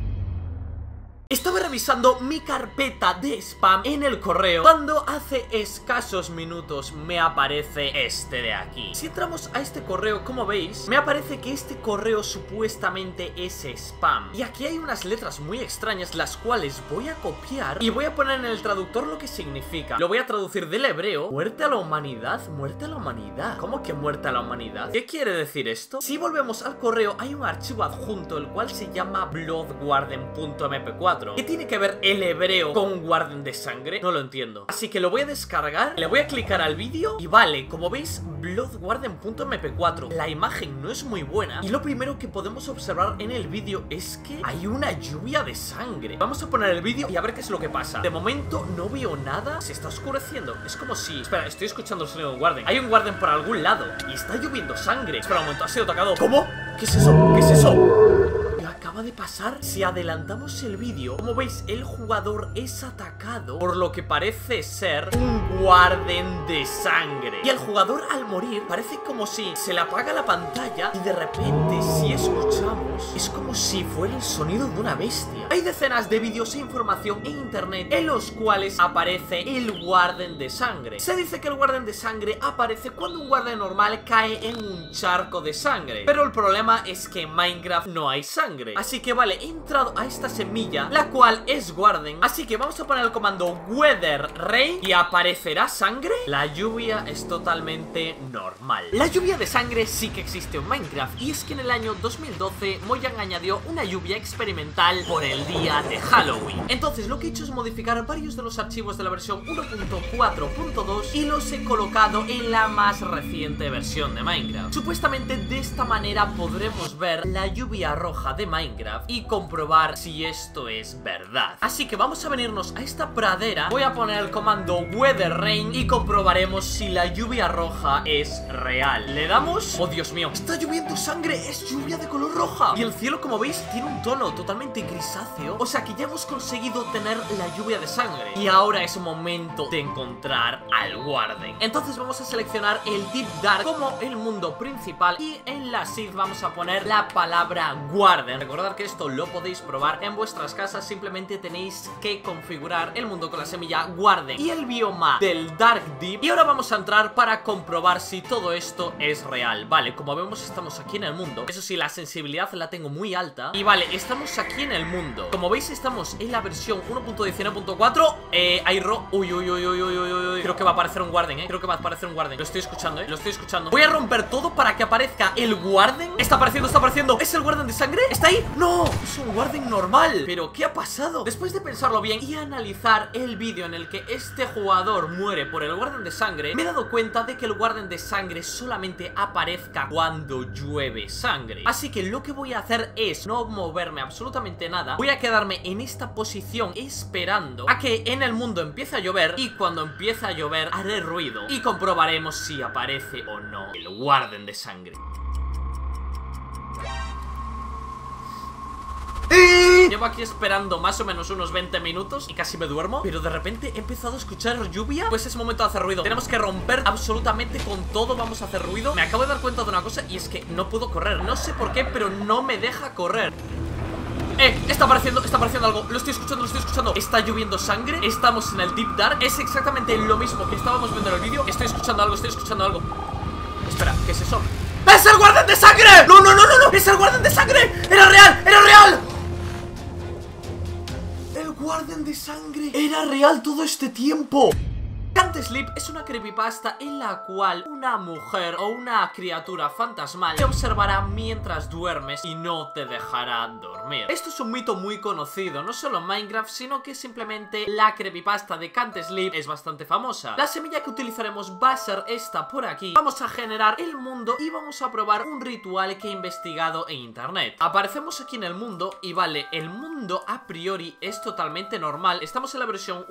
Estaba revisando mi carpeta de spam en el correo cuando hace escasos minutos me aparece este de aquí. Si entramos a este correo, como veis, me aparece que este correo supuestamente es spam. Y aquí hay unas letras muy extrañas, las cuales voy a copiar y voy a poner en el traductor lo que significa. Lo voy a traducir del hebreo. Muerte a la humanidad, muerte a la humanidad. ¿Cómo que muerte a la humanidad? ¿Qué quiere decir esto? Si volvemos al correo, hay un archivo adjunto el cual se llama bloodwarden.mp4. ¿Qué tiene que ver el hebreo con un guarden de sangre? No lo entiendo. Así que lo voy a descargar, le voy a clicar al vídeo y vale, como veis, bloodwarden.mp4. La imagen no es muy buena y lo primero que podemos observar en el vídeo es que hay una lluvia de sangre. Vamos a poner el vídeo y a ver qué es lo que pasa. De momento no veo nada, se está oscureciendo. Es como si... Espera, estoy escuchando el sonido de un guarden. Hay un guarden por algún lado y está lloviendo sangre. Espera un momento, ha sido tocado. ¿Cómo? ¿Qué es eso? ¿Qué es eso? Acaba de pasar. Si adelantamos el vídeo, como veis, el jugador es atacado por lo que parece ser un guarden de sangre. Y el jugador, al morir, parece como si se le apaga la pantalla y de repente, si escuchamos, es como si fuera el sonido de una bestia. Hay decenas de vídeos e información en internet en los cuales aparece el guarden de sangre. Se dice que el guarden de sangre aparece cuando un guarden normal cae en un charco de sangre, pero el problema es que en Minecraft no hay sangre. Así que vale, he entrado a esta semilla, la cual es guarden. Así que vamos a poner el comando weather rain y aparecerá sangre. La lluvia es totalmente normal. La lluvia de sangre sí que existe en Minecraft, y es que en el año 2012 Mojang añadió una lluvia experimental por el día de Halloween. Entonces lo que he hecho es modificar varios de los archivos de la versión 1.4.2 y los he colocado en la más reciente versión de Minecraft. Supuestamente de esta manera podremos ver la lluvia roja de Minecraft y comprobar si esto es verdad. Así que vamos a venirnos a esta pradera. Voy a poner el comando weather rain y comprobaremos si la lluvia roja es real. ¿Le damos? ¡Oh, Dios mío! ¡Está lloviendo sangre! ¡Es lluvia de color roja! Y el cielo, como veis, tiene un tono totalmente grisáceo. O sea que ya hemos conseguido tener la lluvia de sangre. Y ahora es momento de encontrar al guarden. Entonces vamos a seleccionar el Deep Dark como el mundo principal y en la seed vamos a poner la palabra guarden. Recordad que esto lo podéis probar en vuestras casas, simplemente tenéis que configurar el mundo con la semilla guarden y el bioma del Dark Deep. Y ahora vamos a entrar para comprobar si todo esto es real. Vale, como vemos estamos aquí en el mundo. Eso sí, la sensibilidad la tengo muy alta. Y vale, estamos aquí en el mundo. esperando. Como veis estamos en la versión 1.19.4. Hay uy. Creo que va a aparecer un Warden, creo que va a aparecer un Warden. Lo estoy escuchando, lo estoy escuchando. Voy a romper todo para que aparezca el Warden. Está apareciendo, está apareciendo. ¿Es el Warden de sangre? ¿Está ahí? No, es un Warden normal. ¿Pero qué ha pasado? Después de pensarlo bien y analizar el vídeo en el que este jugador muere por el Warden de sangre, me he dado cuenta de que el Warden de sangre solamente aparezca cuando llueve sangre. Así que lo que voy a hacer es no moverme absolutamente nada. Voy a quedarme en esta posición esperando a que en el mundo empiece a llover, y cuando empiece a llover haré ruido y comprobaremos si aparece o no el Warden de sangre. Llevo aquí esperando más o menos unos 20 minutos y casi me duermo, pero de repente he empezado a escuchar lluvia. Pues es momento de hacer ruido. Tenemos que romper absolutamente con todo. Vamos a hacer ruido. Me acabo de dar cuenta de una cosa, y es que no puedo correr. No sé por qué, pero no me deja correr. Está apareciendo algo. Lo estoy escuchando, lo estoy escuchando. Está lloviendo sangre. Estamos en el Deep Dark. Es exactamente lo mismo que estábamos viendo en el vídeo. Estoy escuchando algo, estoy escuchando algo. Espera, ¿qué es eso? ¡Es el Guardián de sangre! ¡No! ¡Es el Guardián de sangre! ¡Era real! ¡Era real! El Guardián de sangre era real todo este tiempo. Can't Sleep es una creepypasta en la cual una mujer o una criatura fantasmal te observará mientras duermes y no te dejará dormir. Esto es un mito muy conocido, no solo en Minecraft, sino que simplemente la creepypasta de Can't Sleep es bastante famosa. La semilla que utilizaremos va a ser esta por aquí. Vamos a generar el mundo y vamos a probar un ritual que he investigado en internet. Aparecemos aquí en el mundo y vale, el mundo a priori es totalmente normal. Estamos en la versión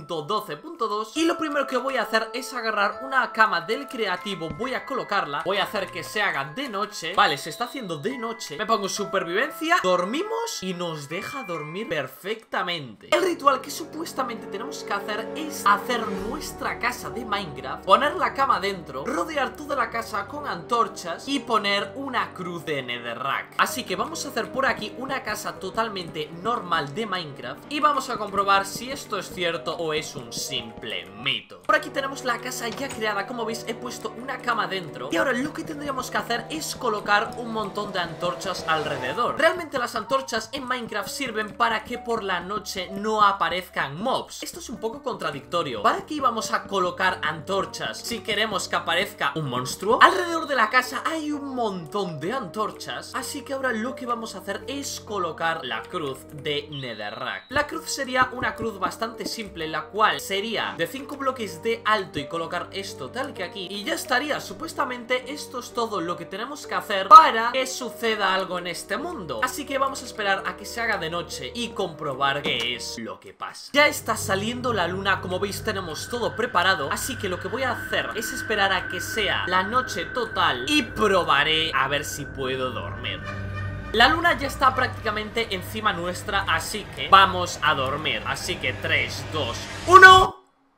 1.12.2 y lo primero que voy a hacer es agarrar una cama del creativo. Voy a colocarla, voy a hacer que se haga de noche. Vale, se está haciendo de noche. Me pongo supervivencia, dormimos y nos deja dormir perfectamente. El ritual que supuestamente tenemos que hacer es hacer nuestra casa de Minecraft, poner la cama dentro, rodear toda la casa con antorchas y poner una cruz de Netherrack. Así que vamos a hacer por aquí una casa totalmente normal de Minecraft y vamos a comprobar si esto es cierto o es un simple mito. Por aquí tenemos la casa ya creada. Como veis, he puesto una cama dentro. Y ahora lo que tendríamos que hacer es colocar un montón de antorchas alrededor. Realmente las antorchas en Minecraft sirven para que por la noche no aparezcan mobs. Esto es un poco contradictorio. ¿Para qué íbamos a colocar antorchas si queremos que aparezca un monstruo? Alrededor de la casa hay un montón de antorchas, así que ahora lo que vamos a hacer es colocar la cruz de Netherrack. La cruz sería una cruz bastante simple, la cual sería de 5 bloques de alto y colocar esto tal que aquí y ya estaría. Supuestamente esto es todo lo que tenemos que hacer para que suceda algo en este mundo, así que vamos a esperar a que se haga de noche y comprobar qué es lo que pasa. Ya está saliendo la luna, como veis tenemos todo preparado, así que lo que voy a hacer es esperar a que sea la noche total y probaré a ver si puedo dormir. La luna ya está prácticamente encima nuestra, así que vamos a dormir. Así que 3, 2, 1...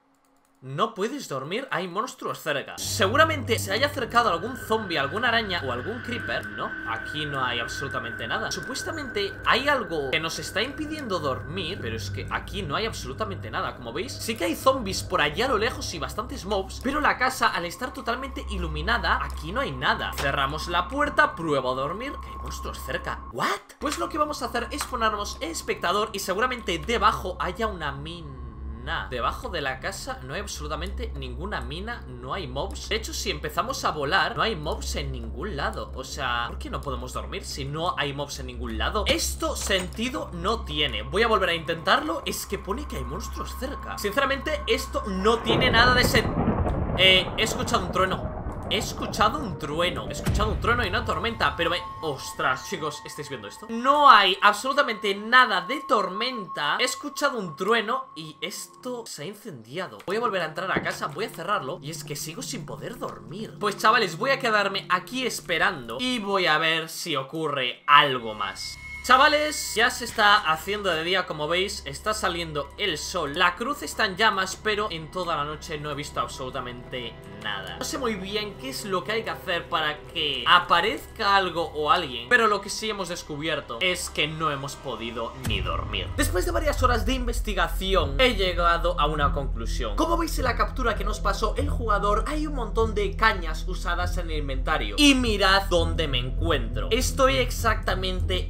No puedes dormir, hay monstruos cerca. Seguramente se haya acercado algún zombie, alguna araña o algún creeper. No, aquí no hay absolutamente nada. Supuestamente hay algo que nos está impidiendo dormir, pero es que aquí no hay absolutamente nada. Como veis, sí que hay zombies por allá a lo lejos y bastantes mobs, pero la casa, al estar totalmente iluminada, aquí no hay nada. Cerramos la puerta, pruebo a dormir, que hay monstruos cerca. ¿What? Pues lo que vamos a hacer es ponernos espectador y seguramente debajo haya una mina. Debajo de la casa no hay absolutamente ninguna mina, no hay mobs. De hecho, si empezamos a volar, no hay mobs en ningún lado. O sea, ¿por qué no podemos dormir si no hay mobs en ningún lado? Esto sentido no tiene. Voy a volver a intentarlo. Es que pone que hay monstruos cerca. Sinceramente, esto no tiene nada de sentido. He escuchado un trueno. He escuchado un trueno. He escuchado un trueno y una tormenta. Pero ostras, chicos, ¿estáis viendo esto? No hay absolutamente nada de tormenta. He escuchado un trueno y esto se ha incendiado. Voy a volver a entrar a casa, voy a cerrarlo. Y es que sigo sin poder dormir. Pues chavales, voy a quedarme aquí esperando y voy a ver si ocurre algo más. Chavales, ya se está haciendo de día, como veis, está saliendo el sol. La cruz está en llamas, pero en toda la noche no he visto absolutamente nada. No sé muy bien qué es lo que hay que hacer para que aparezca algo o alguien, pero lo que sí hemos descubierto es que no hemos podido ni dormir. Después de varias horas de investigación, he llegado a una conclusión. Como veis en la captura que nos pasó el jugador, hay un montón de cañas usadas en el inventario. Y mirad dónde me encuentro. Estoy exactamente en el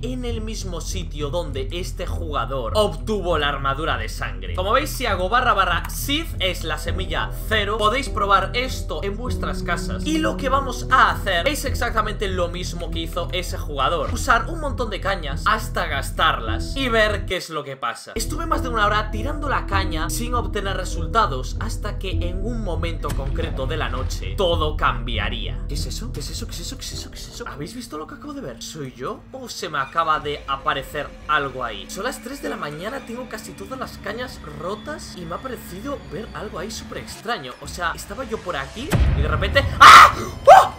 mismo sitio donde este jugador obtuvo la armadura de sangre. Como veis, si hago /Sith es la semilla 0, podéis probar esto en vuestras casas. Y lo que vamos a hacer es exactamente lo mismo que hizo ese jugador: usar un montón de cañas hasta gastarlas y ver qué es lo que pasa. Estuve más de una hora tirando la caña sin obtener resultados, hasta que en un momento concreto de la noche todo cambiaría. ¿Qué es eso? ¿Qué es eso? ¿Qué es eso? ¿Qué es eso? ¿Qué es eso? ¿Habéis visto lo que acabo de ver? ¿Soy yo o se me acaba de aparecer algo ahí? Son las 3 de la mañana, tengo casi todas las cañas rotas y me ha parecido ver algo ahí súper extraño. O sea, estaba yo por aquí y de repente... ¡ah! ¡Oh!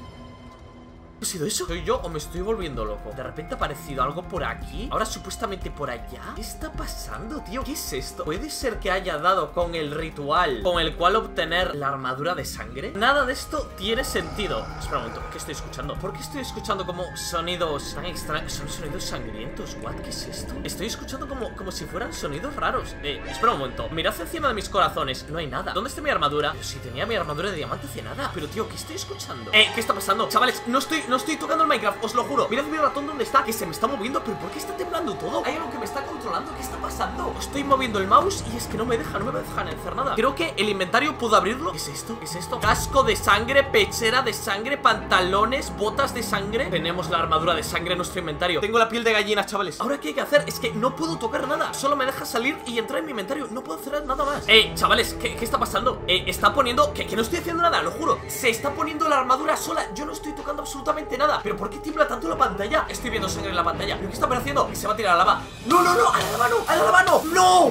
¿Ha sido eso? ¿Soy yo o me estoy volviendo loco? De repente ha aparecido algo por aquí, ahora supuestamente por allá. ¿Qué está pasando, tío? ¿Qué es esto? ¿Puede ser que haya dado con el ritual con el cual obtener la armadura de sangre? Nada de esto tiene sentido. Espera un momento, ¿qué estoy escuchando? ¿Por qué estoy escuchando como sonidos tan extraños? Son sonidos sangrientos. ¿What? ¿Qué es esto? Estoy escuchando como si fueran sonidos raros. Espera un momento, mirad encima de mis corazones. No hay nada. ¿Dónde está mi armadura? Pero si tenía mi armadura de diamante hace nada. Pero tío, ¿qué estoy escuchando? ¿Qué está pasando? Chavales, no estoy tocando el Minecraft, os lo juro. Mirad mi ratón dónde está, que se me está moviendo. ¿Pero por qué está temblando todo? ¿Hay algo que me está controlando? ¿Qué está pasando? Estoy moviendo el mouse y es que no me dejan hacer nada. Creo que el inventario puedo abrirlo. ¿Qué es esto? ¿Qué es esto? Casco de sangre, pechera de sangre, pantalones, botas de sangre. Tenemos la armadura de sangre en nuestro inventario. Tengo la piel de gallina, chavales. Ahora, ¿qué hay que hacer? Es que no puedo tocar nada. Solo me deja salir y entrar en mi inventario. No puedo hacer nada más. Chavales, ¿qué está pasando? Está poniendo... que no estoy haciendo nada, lo juro. Se está poniendo la armadura sola. Yo no estoy tocando absolutamente nada. ¿Pero por qué tiembla tanto la pantalla? Estoy viendo sangre en la pantalla. ¿Pero qué está apareciendo? Que se va a tirar a la lava. ¡No, no, no! ¡A la lava no! ¡A la lava no! ¡No!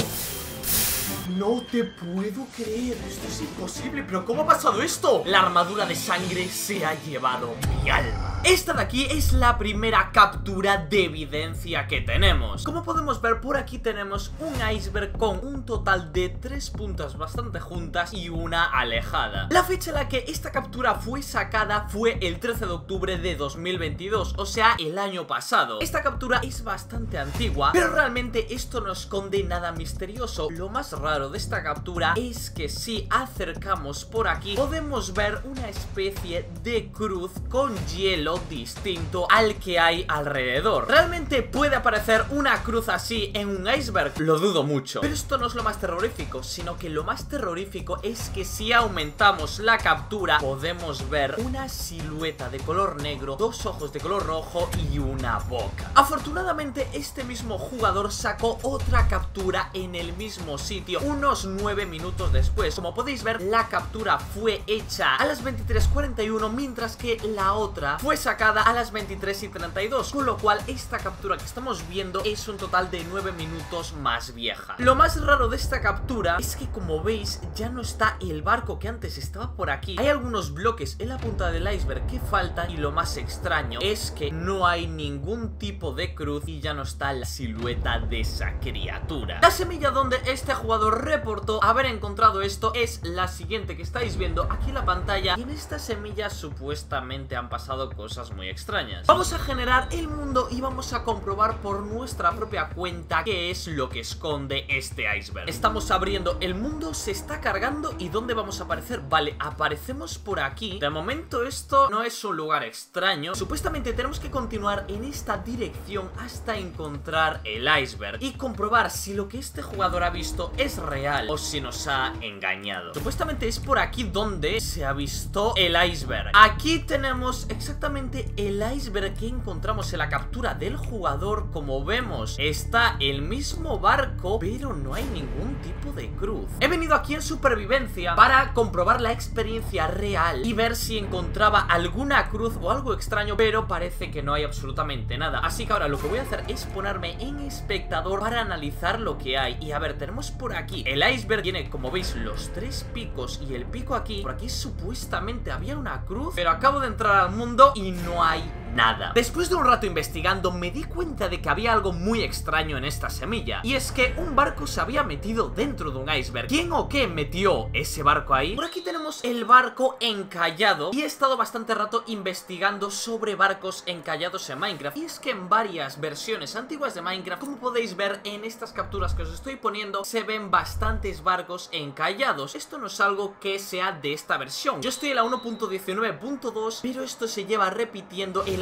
No te puedo creer, esto es imposible. ¿Pero cómo ha pasado esto? La armadura de sangre se ha llevado mi alma. Esta de aquí es la primera captura de evidencia que tenemos. Como podemos ver, por aquí tenemos un iceberg con un total de 3 puntas bastante juntas y una alejada. La fecha en la que esta captura fue sacada fue el 13 de octubre de 2022, o sea, el año pasado. Esta captura es bastante antigua, pero realmente esto no esconde nada misterioso. Lo más raro de esta captura es que si acercamos por aquí, podemos ver una especie de cruz con hielo distinto al que hay alrededor. ¿Realmente puede aparecer una cruz así en un iceberg? Lo dudo mucho. Pero esto no es lo más terrorífico, sino que lo más terrorífico es que si aumentamos la captura, podemos ver una silueta de color negro, 2 ojos de color rojo y una boca. Afortunadamente, este mismo jugador sacó otra captura en el mismo sitio unos 9 minutos después. Como podéis ver, la captura fue hecha a las 23:41, mientras que la otra fue sacada a las 23:32, con lo cual esta captura que estamos viendo es un total de 9 minutos más vieja. Lo más raro de esta captura es que, como veis, ya no está el barco que antes estaba por aquí. Hay algunos bloques en la punta del iceberg que faltan, y lo más extraño es que no hay ningún tipo de cruz y ya no está la silueta de esa criatura. La semilla donde este jugador reportó haber encontrado esto es la siguiente que estáis viendo aquí en la pantalla, y en esta semilla supuestamente han pasado cosas muy extrañas. Vamos a generar el mundo y vamos a comprobar por nuestra propia cuenta qué es lo que esconde este iceberg. Estamos abriendo el mundo, se está cargando. ¿Y dónde vamos a aparecer? Vale, aparecemos por aquí. De momento esto no es un lugar extraño. Supuestamente tenemos que continuar en esta dirección hasta encontrar el iceberg y comprobar si lo que este jugador ha visto es real o si nos ha engañado. Supuestamente es por aquí donde se ha visto el iceberg. Aquí tenemos exactamente el iceberg que encontramos en la captura del jugador. Como vemos, está el mismo barco, pero no hay ningún tipo de cruz. He venido aquí en supervivencia para comprobar la experiencia real y ver si encontraba alguna cruz o algo extraño, pero parece que no hay absolutamente nada. Así que ahora lo que voy a hacer es ponerme en espectador para analizar lo que hay. Y a ver, tenemos por aquí el iceberg, tiene, como veis, los 3 picos y el pico aquí. Por aquí supuestamente había una cruz, pero acabo de entrar al mundo y no hay nada. Después de un rato investigando, me di cuenta de que había algo muy extraño en esta semilla, y es que un barco se había metido dentro de un iceberg. ¿Quién o qué metió ese barco ahí? Por aquí tenemos el barco encallado, y he estado bastante rato investigando sobre barcos encallados en Minecraft, y es que en varias versiones antiguas de Minecraft, como podéis ver en estas capturas que os estoy poniendo, se ven bastantes barcos encallados. Esto no es algo que sea de esta versión. Yo estoy en la 1.19.2, pero esto se lleva repitiendo en la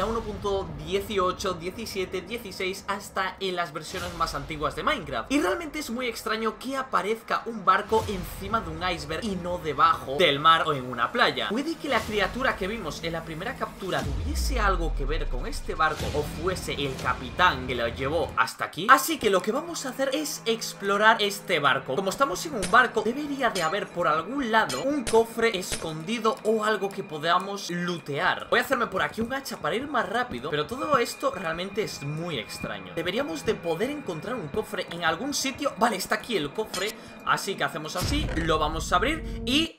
la 1.18, 17, 16 hasta en las versiones más antiguas de Minecraft. Y realmente es muy extraño que aparezca un barco encima de un iceberg y no debajo del mar o en una playa. Puede que la criatura que vimos en la primera captura tuviese algo que ver con este barco o fuese el capitán que lo llevó hasta aquí. Así que lo que vamos a hacer es explorar este barco. Como estamos en un barco, debería de haber por algún lado un cofre escondido o algo que podamos lootear. Voy a hacerme por aquí un hacha para ir más rápido, pero todo esto realmente es muy extraño. Deberíamos de poder encontrar un cofre en algún sitio. Vale, está aquí el cofre, así que hacemos así, lo vamos a abrir y...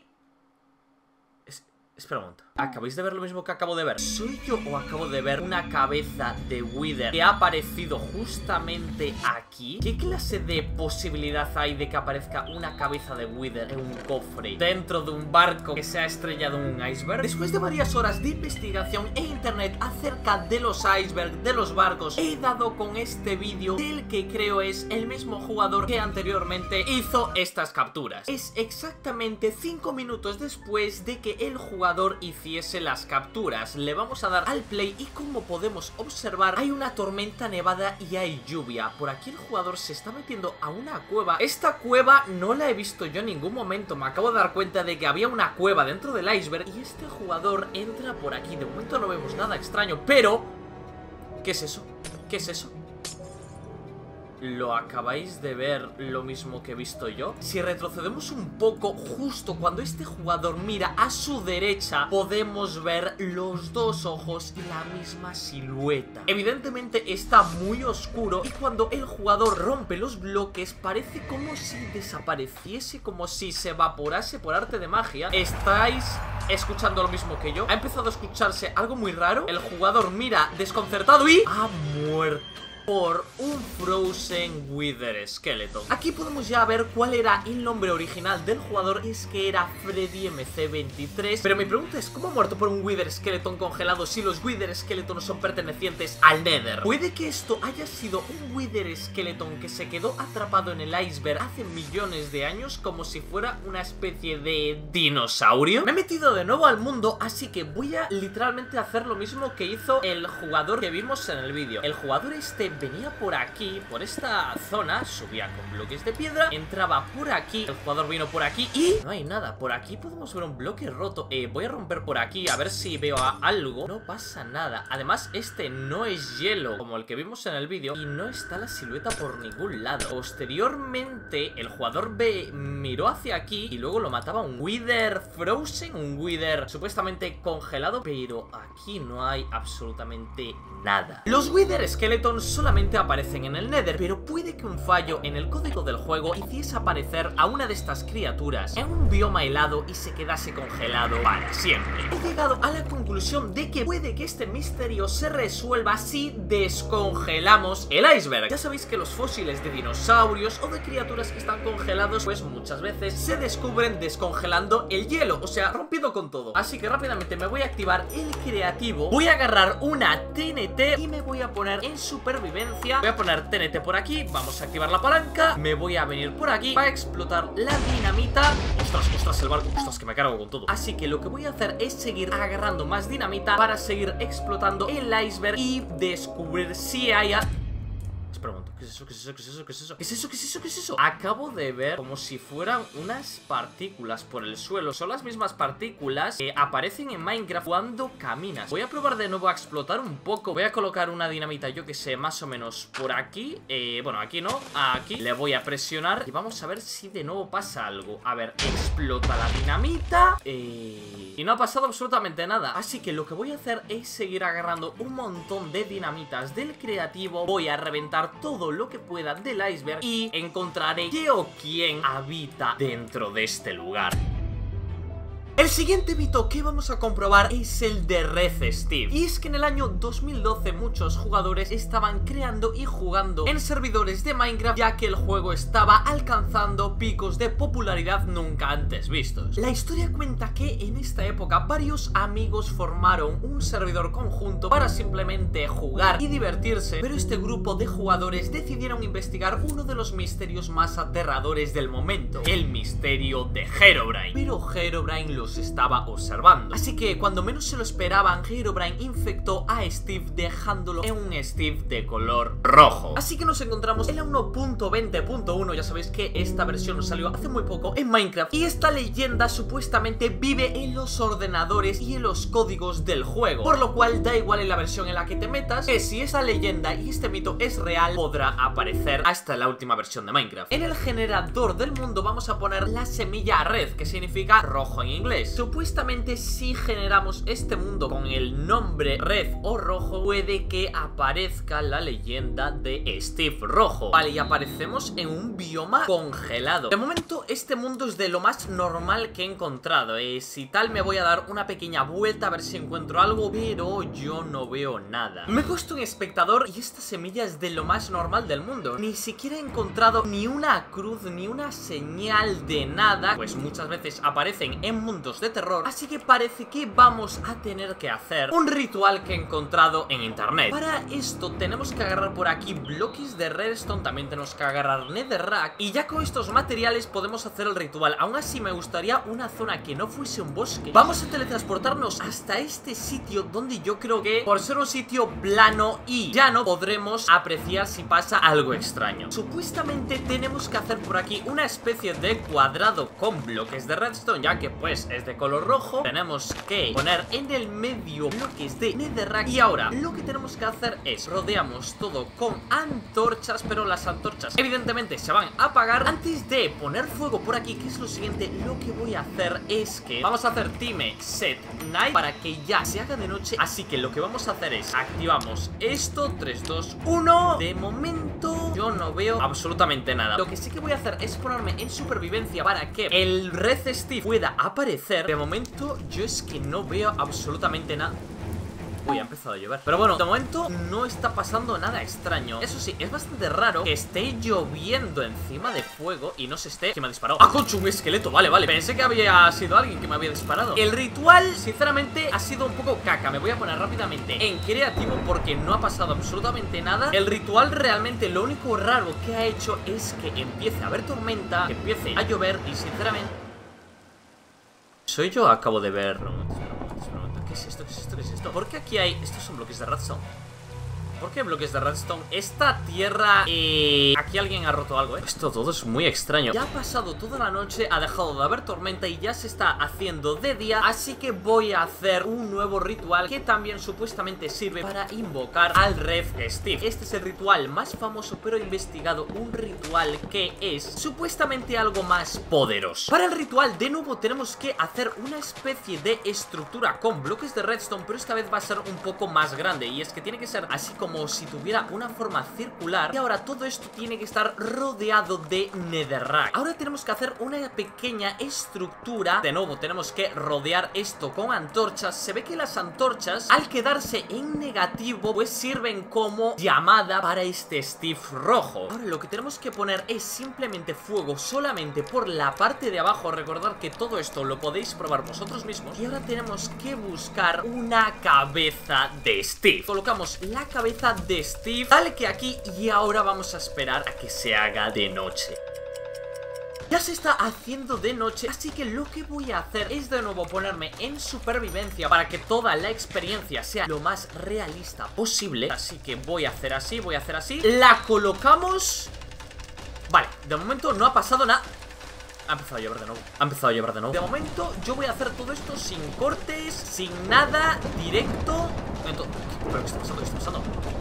Espera un momento. ¿Acabáis de ver lo mismo que acabo de ver? ¿Soy yo o acabo de ver una cabeza de Wither que ha aparecido justamente aquí? ¿Qué clase de posibilidad hay de que aparezca una cabeza de Wither en un cofre dentro de un barco que se ha estrellado en un iceberg? Después de varias horas de investigación en internet acerca de los icebergs, de los barcos, he dado con este vídeo del que creo es el mismo jugador que anteriormente hizo estas capturas. Es exactamente 5 minutos después de que el jugador hiciese las capturas. Le vamos a dar al play y como podemos observar hay una tormenta nevada y hay lluvia. Por aquí el jugador se está metiendo a una cueva. Esta cueva no la he visto yo en ningún momento. Me acabo de dar cuenta de que había una cueva dentro del iceberg y este jugador entra por aquí. De momento no vemos nada extraño, pero... ¿qué es eso? ¿Qué es eso? ¿Lo acabáis de ver lo mismo que he visto yo? Si retrocedemos un poco, justo cuando este jugador mira a su derecha, podemos ver los dos ojos y la misma silueta. Evidentemente está muy oscuro y cuando el jugador rompe los bloques parece como si desapareciese, como si se evaporase por arte de magia. ¿Estáis escuchando lo mismo que yo? Ha empezado a escucharse algo muy raro. El jugador mira desconcertado y... ha muerto por un Frozen Wither Skeleton. Aquí podemos ya ver cuál era el nombre original del jugador. Es que era Freddy MC23. Pero mi pregunta es, ¿cómo ha muerto por un Wither Skeleton congelado si los Wither Skeletons son pertenecientes al Nether? Puede que esto haya sido un Wither Skeleton que se quedó atrapado en el iceberg hace millones de años, como si fuera una especie de dinosaurio. Me he metido de nuevo al mundo, así que voy a literalmente hacer lo mismo que hizo el jugador que vimos en el vídeo. El jugador este venía por aquí, por esta zona, subía con bloques de piedra, entraba por aquí, el jugador vino por aquí y no hay nada. Por aquí podemos ver un bloque roto. Voy a romper por aquí a ver si veo algo. No pasa nada. Además, este no es hielo como el que vimos en el vídeo y no está la silueta por ningún lado. Posteriormente, el jugador miró hacia aquí y luego lo mataba un Wither Frozen, un Wither supuestamente congelado, pero aquí no hay absolutamente nada. Los Wither Skeletons solamente aparecen en el Nether, pero puede que un fallo en el código del juego hiciese aparecer a una de estas criaturas en un bioma helado y se quedase congelado para siempre. He llegado a la conclusión de que puede que este misterio se resuelva si descongelamos el iceberg. Ya sabéis que los fósiles de dinosaurios o de criaturas que están congelados, pues muchas veces se descubren descongelando el hielo, o sea, rompiendo con todo. Así que rápidamente me voy a activar el creativo, voy a agarrar una TNT y me voy a poner en supervivencia. Voy a poner TNT por aquí, vamos a activar la palanca, me voy a venir por aquí para explotar la dinamita. Ostras, ostras, el barco, ostras, que me cargo con todo. Así que lo que voy a hacer es seguir agarrando más dinamita para seguir explotando el iceberg y descubrir si haya... Espera un momento, ¿qué es eso? ¿Qué es eso? ¿Qué es eso? ¿Qué es eso? ¿Qué es eso? ¿Qué es eso? ¿Qué es eso? Acabo de ver como si fueran unas partículas por el suelo. Son las mismas partículas que aparecen en Minecraft cuando caminas. Voy a probar de nuevo a explotar un poco. Voy a colocar una dinamita, yo que sé, más o menos por aquí. Bueno, aquí no, aquí. Le voy a presionar y vamos a ver si de nuevo pasa algo. A ver, explota la dinamita. Y no ha pasado absolutamente nada. Así que lo que voy a hacer es seguir agarrando un montón de dinamitas del creativo. Voy a reventar todo lo que pueda del iceberg y encontraré qué o quién habita dentro de este lugar. El siguiente mito que vamos a comprobar es el de Red Steve. Y es que en el año 2012 muchos jugadores estaban creando y jugando en servidores de Minecraft, ya que el juego estaba alcanzando picos de popularidad nunca antes vistos. La historia cuenta que en esta época varios amigos formaron un servidor conjunto para simplemente jugar y divertirse, pero este grupo de jugadores decidieron investigar uno de los misterios más aterradores del momento, el misterio de Herobrine. Pero Herobrine lo los estaba observando. Así que cuando menos se lo esperaban, Herobrine infectó a Steve dejándolo en un Steve de color rojo. Así que nos encontramos en la 1.20.1. Ya sabéis que esta versión nos salió hace muy poco en Minecraft, y esta leyenda supuestamente vive en los ordenadores y en los códigos del juego, por lo cual da igual en la versión en la que te metas, que si esta leyenda y este mito es real, podrá aparecer hasta la última versión de Minecraft. En el generador del mundo vamos a poner la semilla red, que significa rojo en inglés. Supuestamente si generamos este mundo con el nombre red o rojo, puede que aparezca la leyenda de Steve rojo. Vale, y aparecemos en un bioma congelado. De momento este mundo es de lo más normal que he encontrado. Si tal me voy a dar una pequeña vuelta a ver si encuentro algo, pero yo no veo nada. Me he puesto un espectador y esta semilla es de lo más normal del mundo. Ni siquiera he encontrado ni una cruz ni una señal de nada, pues muchas veces aparecen en mundos de terror. Así que parece que vamos a tener que hacer un ritual que he encontrado en internet. Para esto tenemos que agarrar por aquí bloques de redstone, también tenemos que agarrar netherrack, y ya con estos materiales podemos hacer el ritual. Aún así me gustaría una zona que no fuese un bosque. Vamos a teletransportarnos hasta este sitio, donde yo creo que por ser un sitio plano y llano podremos apreciar si pasa algo extraño. Supuestamente tenemos que hacer por aquí una especie de cuadrado con bloques de redstone, ya que pues es de color rojo. Tenemos que poner en el medio bloques de netherrack, y ahora lo que tenemos que hacer es rodeamos todo con antorchas, pero las antorchas evidentemente se van a apagar. Antes de poner fuego por aquí, que es lo siguiente, lo que voy a hacer es que vamos a hacer time set night para que ya se haga de noche. Así que lo que vamos a hacer es activamos esto, 3, 2, 1. De momento yo no veo absolutamente nada. Lo que sí que voy a hacer es ponerme en supervivencia para que el Red Steve pueda aparecer. De momento yo es que no veo absolutamente nada. Uy, ha empezado a llover. Pero bueno, de momento no está pasando nada extraño. Eso sí, es bastante raro que esté lloviendo encima de fuego y no se esté... ¿Quién me ha disparado? ¡Ah, concho! Un esqueleto. Vale, vale. Pensé que había sido alguien que me había disparado. El ritual, sinceramente, ha sido un poco caca. Me voy a poner rápidamente en creativo porque no ha pasado absolutamente nada. El ritual realmente lo único raro que ha hecho es que empiece a haber tormenta, que empiece a llover y sinceramente... ¿Soy yo? Acabo de ver... ¿Qué es esto? ¿Qué es esto? ¿Qué es esto? ¿Por qué aquí hay...? Estos son bloques de redstone. ¿Por qué bloques de redstone? Esta tierra... Aquí alguien ha roto algo, ¿eh? Esto todo es muy extraño. Ya ha pasado toda la noche, ha dejado de haber tormenta y ya se está haciendo de día. Así que voy a hacer un nuevo ritual que también supuestamente sirve para invocar al Red Steve. Este es el ritual más famoso pero investigado. Un ritual que es supuestamente algo más poderoso. Para el ritual, de nuevo, tenemos que hacer una especie de estructura con bloques de redstone, pero esta vez va a ser un poco más grande. Y es que tiene que ser así como si tuviera una forma circular. Y ahora todo esto tiene que estar rodeado de netherrack. Ahora tenemos que hacer una pequeña estructura. De nuevo tenemos que rodear esto con antorchas. Se ve que las antorchas, al quedarse en negativo, pues sirven como llamada para este Steve rojo. Ahora lo que tenemos que poner es simplemente fuego solamente por la parte de abajo. Recordad que todo esto lo podéis probar vosotros mismos. Y ahora tenemos que buscar una cabeza de Steve. Colocamos la cabeza de Steve tal que aquí, y ahora vamos a esperar a que se haga de noche. Ya se está haciendo de noche, así que lo que voy a hacer es de nuevo ponerme en supervivencia para que toda la experiencia sea lo más realista posible. Así que voy a hacer así, voy a hacer así. La colocamos. Vale, de momento no ha pasado nada. Ha empezado a llover de nuevo. Ha empezado a llover de nuevo. De momento yo voy a hacer todo esto sin cortes, sin nada, directo. ¿Pero qué está pasando? ¿Qué está pasando?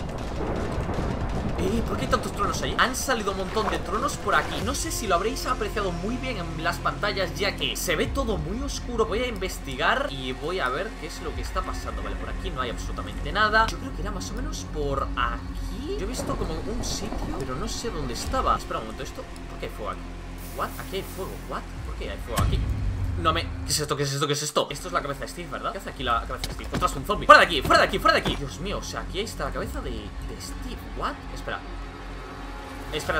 ¿Por qué hay tantos tronos ahí? Han salido un montón de tronos por aquí. No sé si lo habréis apreciado muy bien en las pantallas, ya que se ve todo muy oscuro. Voy a investigar y voy a ver qué es lo que está pasando. Vale, por aquí no hay absolutamente nada. Yo creo que era más o menos por aquí. Yo he visto como un sitio, pero no sé dónde estaba. Espera un momento, ¿esto? ¿Por qué hay fuego aquí? ¿What? Aquí hay fuego, ¿what? ¿Por qué hay fuego aquí? No me... ¿Qué es esto? ¿Qué es esto? ¿Qué es esto? Esto es la cabeza de Steve, ¿verdad? ¿Qué hace aquí la cabeza de Steve? ¡Ostras, un zombie! ¡Fuera de aquí! ¡Fuera de aquí! ¡Fuera de aquí! Dios mío, o sea, aquí está la cabeza de Steve. ¿What? Espera. Espera.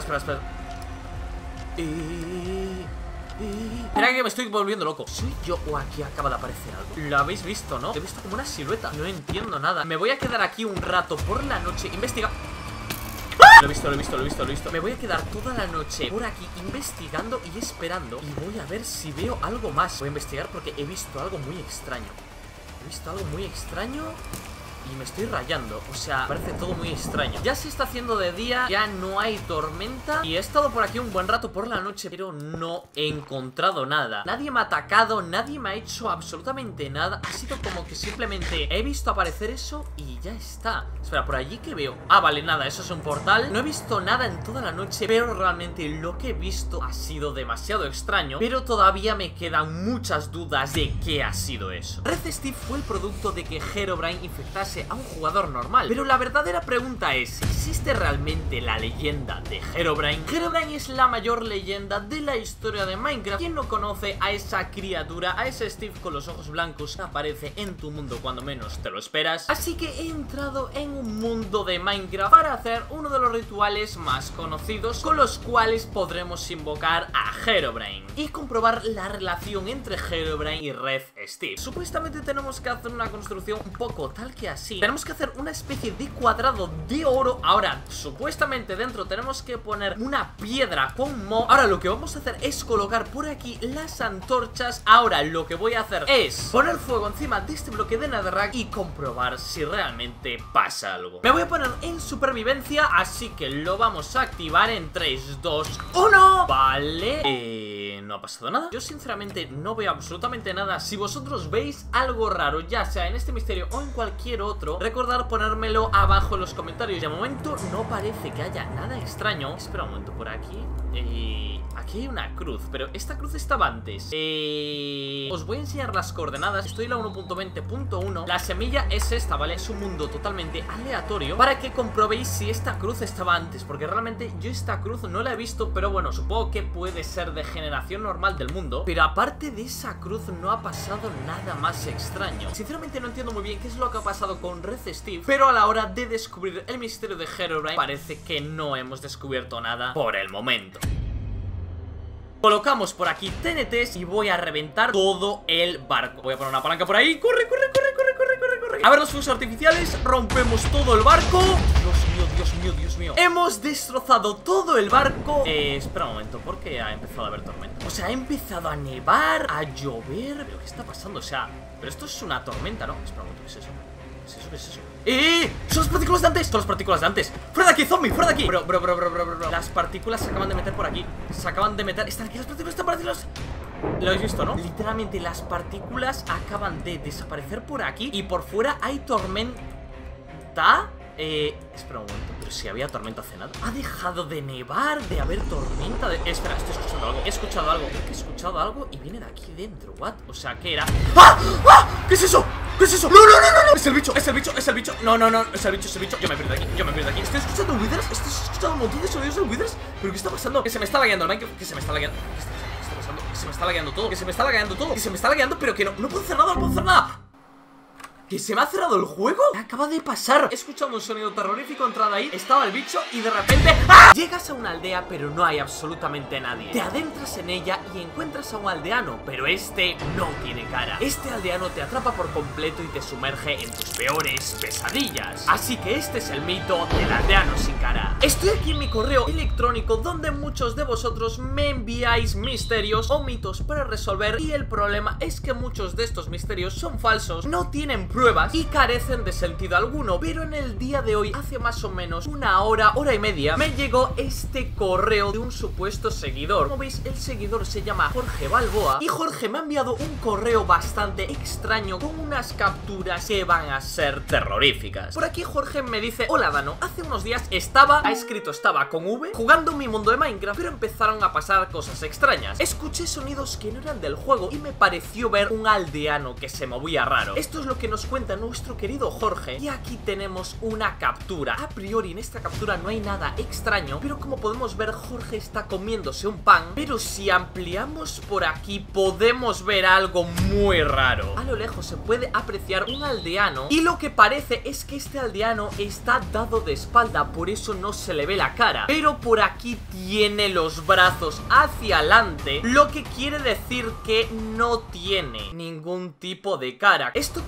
Mira que me estoy volviendo loco. ¿Soy yo o aquí acaba de aparecer algo? Lo habéis visto, ¿no? He visto como una silueta. No entiendo nada. Me voy a quedar aquí un rato por la noche. Investiga. Lo he visto. Me voy a quedar toda la noche por aquí investigando y esperando. Y voy a ver si veo algo más. Voy a investigar porque he visto algo muy extraño. Y me estoy rayando, o sea, parece todo muy extraño. Ya se está haciendo de día, ya no hay tormenta. Y he estado por aquí un buen rato por la noche, pero no he encontrado nada. Nadie me ha atacado, nadie me ha hecho absolutamente nada. Ha sido como que simplemente he visto aparecer eso y ya está. Espera, por allí que veo. Ah, vale, nada, eso es un portal. No he visto nada en toda la noche, pero realmente lo que he visto ha sido demasiado extraño. Pero todavía me quedan muchas dudas de qué ha sido eso. Red Steve fue el producto de que Herobrine infectase a un jugador normal, pero la verdadera pregunta es: ¿existe realmente la leyenda de Herobrine? Herobrine es la mayor leyenda de la historia de Minecraft. ¿Quién no conoce a esa criatura, a ese Steve con los ojos blancos que aparece en tu mundo cuando menos te lo esperas? Así que he entrado en un mundo de Minecraft para hacer uno de los rituales más conocidos con los cuales podremos invocar a Herobrine y comprobar la relación entre Herobrine y Red Steve. Supuestamente tenemos que hacer una construcción un poco tal que así. Tenemos que hacer una especie de cuadrado de oro. Ahora, supuestamente dentro tenemos que poner una piedra con mo. Ahora lo que vamos a hacer es colocar por aquí las antorchas. Ahora lo que voy a hacer es poner fuego encima de este bloque de netherrack y comprobar si realmente pasa algo. Me voy a poner en supervivencia, así que lo vamos a activar en 3, 2, 1. Vale, no ha pasado nada. Yo sinceramente no veo absolutamente nada. Si vosotros veis algo raro, ya sea en este misterio o en cualquier otro, recordad ponérmelo abajo en los comentarios. De momento no parece que haya nada extraño. Espera un momento, por aquí aquí hay una cruz, pero esta cruz estaba antes. Os voy a enseñar las coordenadas. Estoy en la 1.20.1. La semilla es esta, ¿vale? Es un mundo totalmente aleatorio para que comprobéis si esta cruz estaba antes, porque realmente yo esta cruz no la he visto. Pero bueno, supongo que puede ser de generación normal del mundo. Pero aparte de esa cruz no ha pasado nada más extraño. Sinceramente no entiendo muy bien qué es lo que ha pasado con Red Steve, pero a la hora de descubrir el misterio de Herobrine parece que no hemos descubierto nada por el momento. Colocamos por aquí TNTs y voy a reventar todo el barco. Voy a poner una palanca por ahí. ¡Corre! A ver los fuegos artificiales. Rompemos todo el barco. Dios mío. Hemos destrozado todo el barco. Espera un momento, ¿por qué ha empezado a haber tormenta? O sea, ha empezado a nevar, a llover. ¿Pero qué está pasando? O sea, pero esto es una tormenta, ¿no? Espera un momento, ¿qué es eso? ¿Qué es eso? ¡Son las partículas de antes! ¡Son las partículas de antes! ¡Fuera de aquí, zombie! ¡Fuera de aquí! Bro. Las partículas se acaban de meter por aquí. Se acaban de meter. ¿Están aquí las partículas? Lo habéis visto, ¿no? Literalmente las partículas acaban de desaparecer por aquí. Y por fuera hay tormenta. Espera un momento, pero si había tormenta hace nada. Ha dejado de nevar, de haber tormenta de... Espera, estoy escuchando algo. He escuchado algo y viene de aquí dentro. ¿What? O sea, ¿qué era? ¡Ah! ¿Qué es eso? No. Es el bicho. No, es el bicho. Yo me pierdo aquí. Estoy escuchando withers. Estoy escuchando un montón de sonidos de withers. ¿Pero qué está pasando? Que se me está lagueando el Minecraft. Que se me está lagueando. ¿Qué está pasando? Que se me está lagueando todo. Pero que no puedo hacer nada. ¿Que se me ha cerrado el juego? ¿Qué acaba de pasar? He escuchado un sonido terrorífico, entrada ahí, estaba el bicho y de repente... ¡ah! Llegas a una aldea pero no hay absolutamente nadie. Te adentras en ella y encuentras a un aldeano, pero este no tiene cara. Este aldeano te atrapa por completo y te sumerge en tus peores pesadillas. Así que este es el mito del aldeano sin cara. Estoy aquí en mi correo electrónico donde muchos de vosotros me enviáis misterios o mitos para resolver, y el problema es que muchos de estos misterios son falsos, no tienen pruebas y carecen de sentido alguno. Pero en el día de hoy, hace más o menos una hora y media, me llegó este correo de un supuesto seguidor. Como veis, el seguidor se llama Jorge Balboa y Jorge me ha enviado un correo bastante extraño con unas capturas que van a ser terroríficas. Por aquí Jorge me dice: hola Dano, hace unos días estaba con V, jugando mi mundo de Minecraft, pero empezaron a pasar cosas extrañas. Escuché sonidos que no eran del juego y me pareció ver un aldeano que se movía raro. Esto es lo que nos cuenta nuestro querido Jorge, y aquí tenemos una captura. A priori en esta captura no hay nada extraño, pero como podemos ver, Jorge está comiéndose un pan. Pero si ampliamos por aquí podemos ver algo muy raro. A lo lejos se puede apreciar un aldeano, y lo que parece es que este aldeano está dado de espalda, por eso no se le ve la cara. Pero por aquí tiene los brazos hacia adelante, lo que quiere decir que no tiene ningún tipo de cara. Esto quiere decir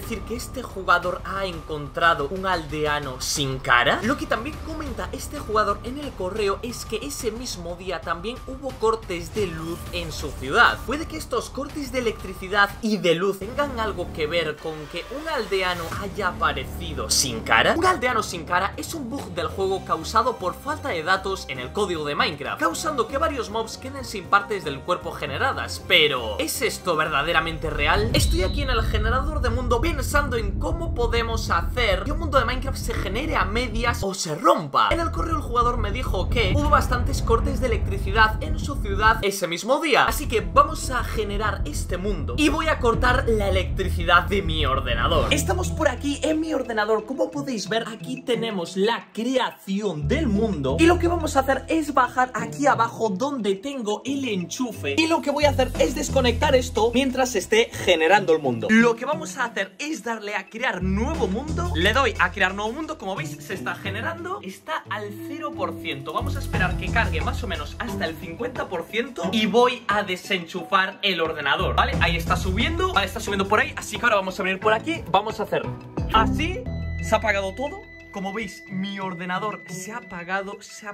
decir que este jugador ha encontrado un aldeano sin cara? Lo que también comenta este jugador en el correo es que ese mismo día también hubo cortes de luz en su ciudad. Puede que estos cortes de electricidad y de luz tengan algo que ver con que un aldeano haya aparecido sin cara. Un aldeano sin cara es un bug del juego causado por falta de datos en el código de Minecraft, causando que varios mobs queden sin partes del cuerpo generadas. Pero, ¿es esto verdaderamente real? Estoy aquí en el generador de mundo pensando en cómo podemos hacer que un mundo de Minecraft se genere a medias o se rompa. En el correo el jugador me dijo que hubo bastantes cortes de electricidad en su ciudad ese mismo día, así que vamos a generar este mundo y voy a cortar la electricidad de mi ordenador. Estamos por aquí en mi ordenador, como podéis ver aquí tenemos la creación del mundo y lo que vamos a hacer es bajar aquí abajo donde tengo el enchufe y lo que voy a hacer es desconectar esto mientras esté generando el mundo. Lo que vamos a hacer es darle a crear nuevo mundo, le doy a crear nuevo mundo, como veis se está generando, está al 0%, vamos a esperar que cargue más o menos hasta el 50% y voy a desenchufar el ordenador, ¿vale? Ahí está subiendo, vale, está subiendo por ahí, así que ahora vamos a venir por aquí, vamos a hacer así, se ha apagado todo. Como veis, mi ordenador se ha apagado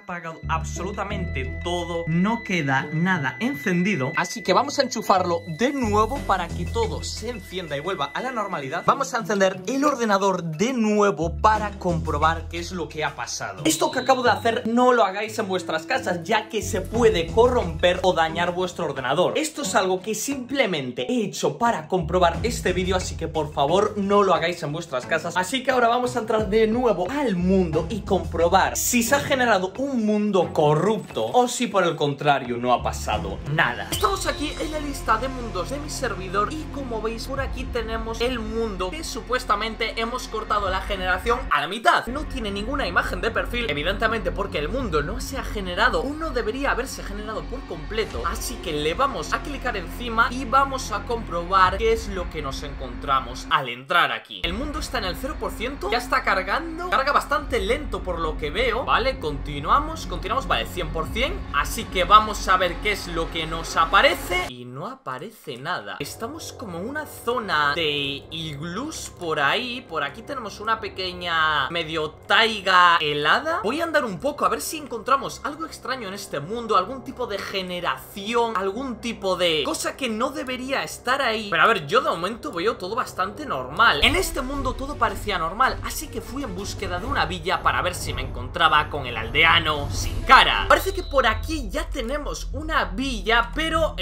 absolutamente todo. No queda nada encendido. Así que vamos a enchufarlo de nuevo para que todo se encienda y vuelva a la normalidad. Vamos a encender el ordenador de nuevo para comprobar qué es lo que ha pasado. Esto que acabo de hacer no lo hagáis en vuestras casas, ya que se puede corromper o dañar vuestro ordenador. Esto es algo que simplemente he hecho para comprobar este vídeo, así que por favor no lo hagáis en vuestras casas. Así que ahora vamos a entrar de nuevo al mundo y comprobar si se ha generado un mundo corrupto o si por el contrario no ha pasado nada. Estamos aquí en la lista de mundos de mi servidor y como veis por aquí tenemos el mundo que supuestamente hemos cortado la generación a la mitad. No tiene ninguna imagen de perfil, evidentemente porque el mundo no se ha generado, uno debería haberse generado por completo, así que le vamos a clicar encima y vamos a comprobar qué es lo que nos encontramos al entrar aquí. El mundo está en el 0%, ya está cargando, carga bastante lento por lo que veo, ¿vale? Continuamos, vale, 100%, así que vamos a ver qué es lo que nos aparece y no aparece nada. Estamos como en una zona de iglús por ahí, por aquí tenemos una pequeña medio taiga helada. Voy a andar un poco a ver si encontramos algo extraño en este mundo, algún tipo de generación, algún tipo de cosa que no debería estar ahí. Pero a ver, yo de momento veo todo bastante normal. En este mundo todo parecía normal, así que fui en búsqueda de una villa para ver si me encontraba con el aldeano sin cara. Parece que por aquí ya tenemos una villa, pero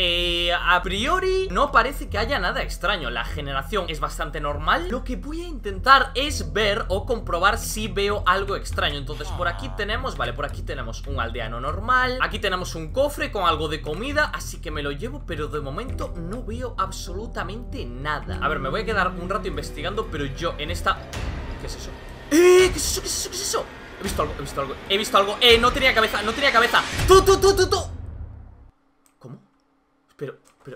a priori no parece que haya nada extraño. La generación es bastante normal. Lo que voy a intentar es ver o comprobar si veo algo extraño. Entonces por aquí tenemos, vale, por aquí tenemos un aldeano normal. Aquí tenemos un cofre con algo de comida, así que me lo llevo, pero de momento no veo absolutamente nada. A ver, me voy a quedar un rato investigando, pero yo en esta... ¿Qué es eso? ¿Qué es eso? ¿Qué es eso? ¿Qué es eso? He visto algo. No tenía cabeza. ¡Tú! ¿Cómo? Pero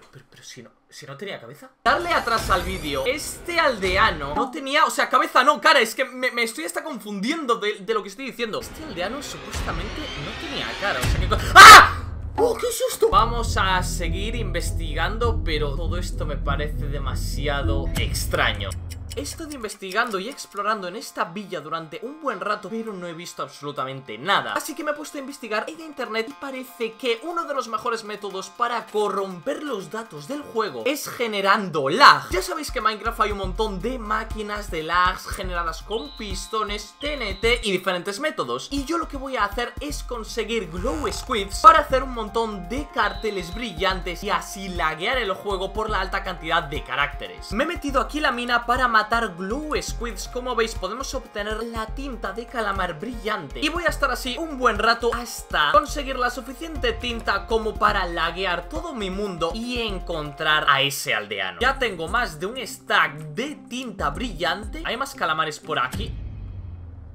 si no tenía cabeza. Darle atrás al vídeo. Este aldeano no tenía, o sea, cabeza no, cara. Es que me estoy hasta confundiendo de lo que estoy diciendo. Este aldeano supuestamente no tenía cara. O sea, que... ¡Ah! ¡Oh, qué susto! Vamos a seguir investigando, pero todo esto me parece demasiado extraño. He estado investigando y explorando en esta villa durante un buen rato, pero no he visto absolutamente nada. Así que me he puesto a investigar en internet y parece que uno de los mejores métodos para corromper los datos del juego es generando lag. Ya sabéis que en Minecraft hay un montón de máquinas de lags generadas con pistones, TNT y diferentes métodos. Y yo lo que voy a hacer es conseguir glow squids para hacer un montón de carteles brillantes y así laguear el juego por la alta cantidad de caracteres. Me he metido aquí la mina para matar glow squids. Como veis podemos obtener la tinta de calamar brillante y voy a estar así un buen rato hasta conseguir la suficiente tinta como para laguear todo mi mundo y encontrar a ese aldeano. Ya tengo más de un stack de tinta brillante. Hay más calamares por aquí.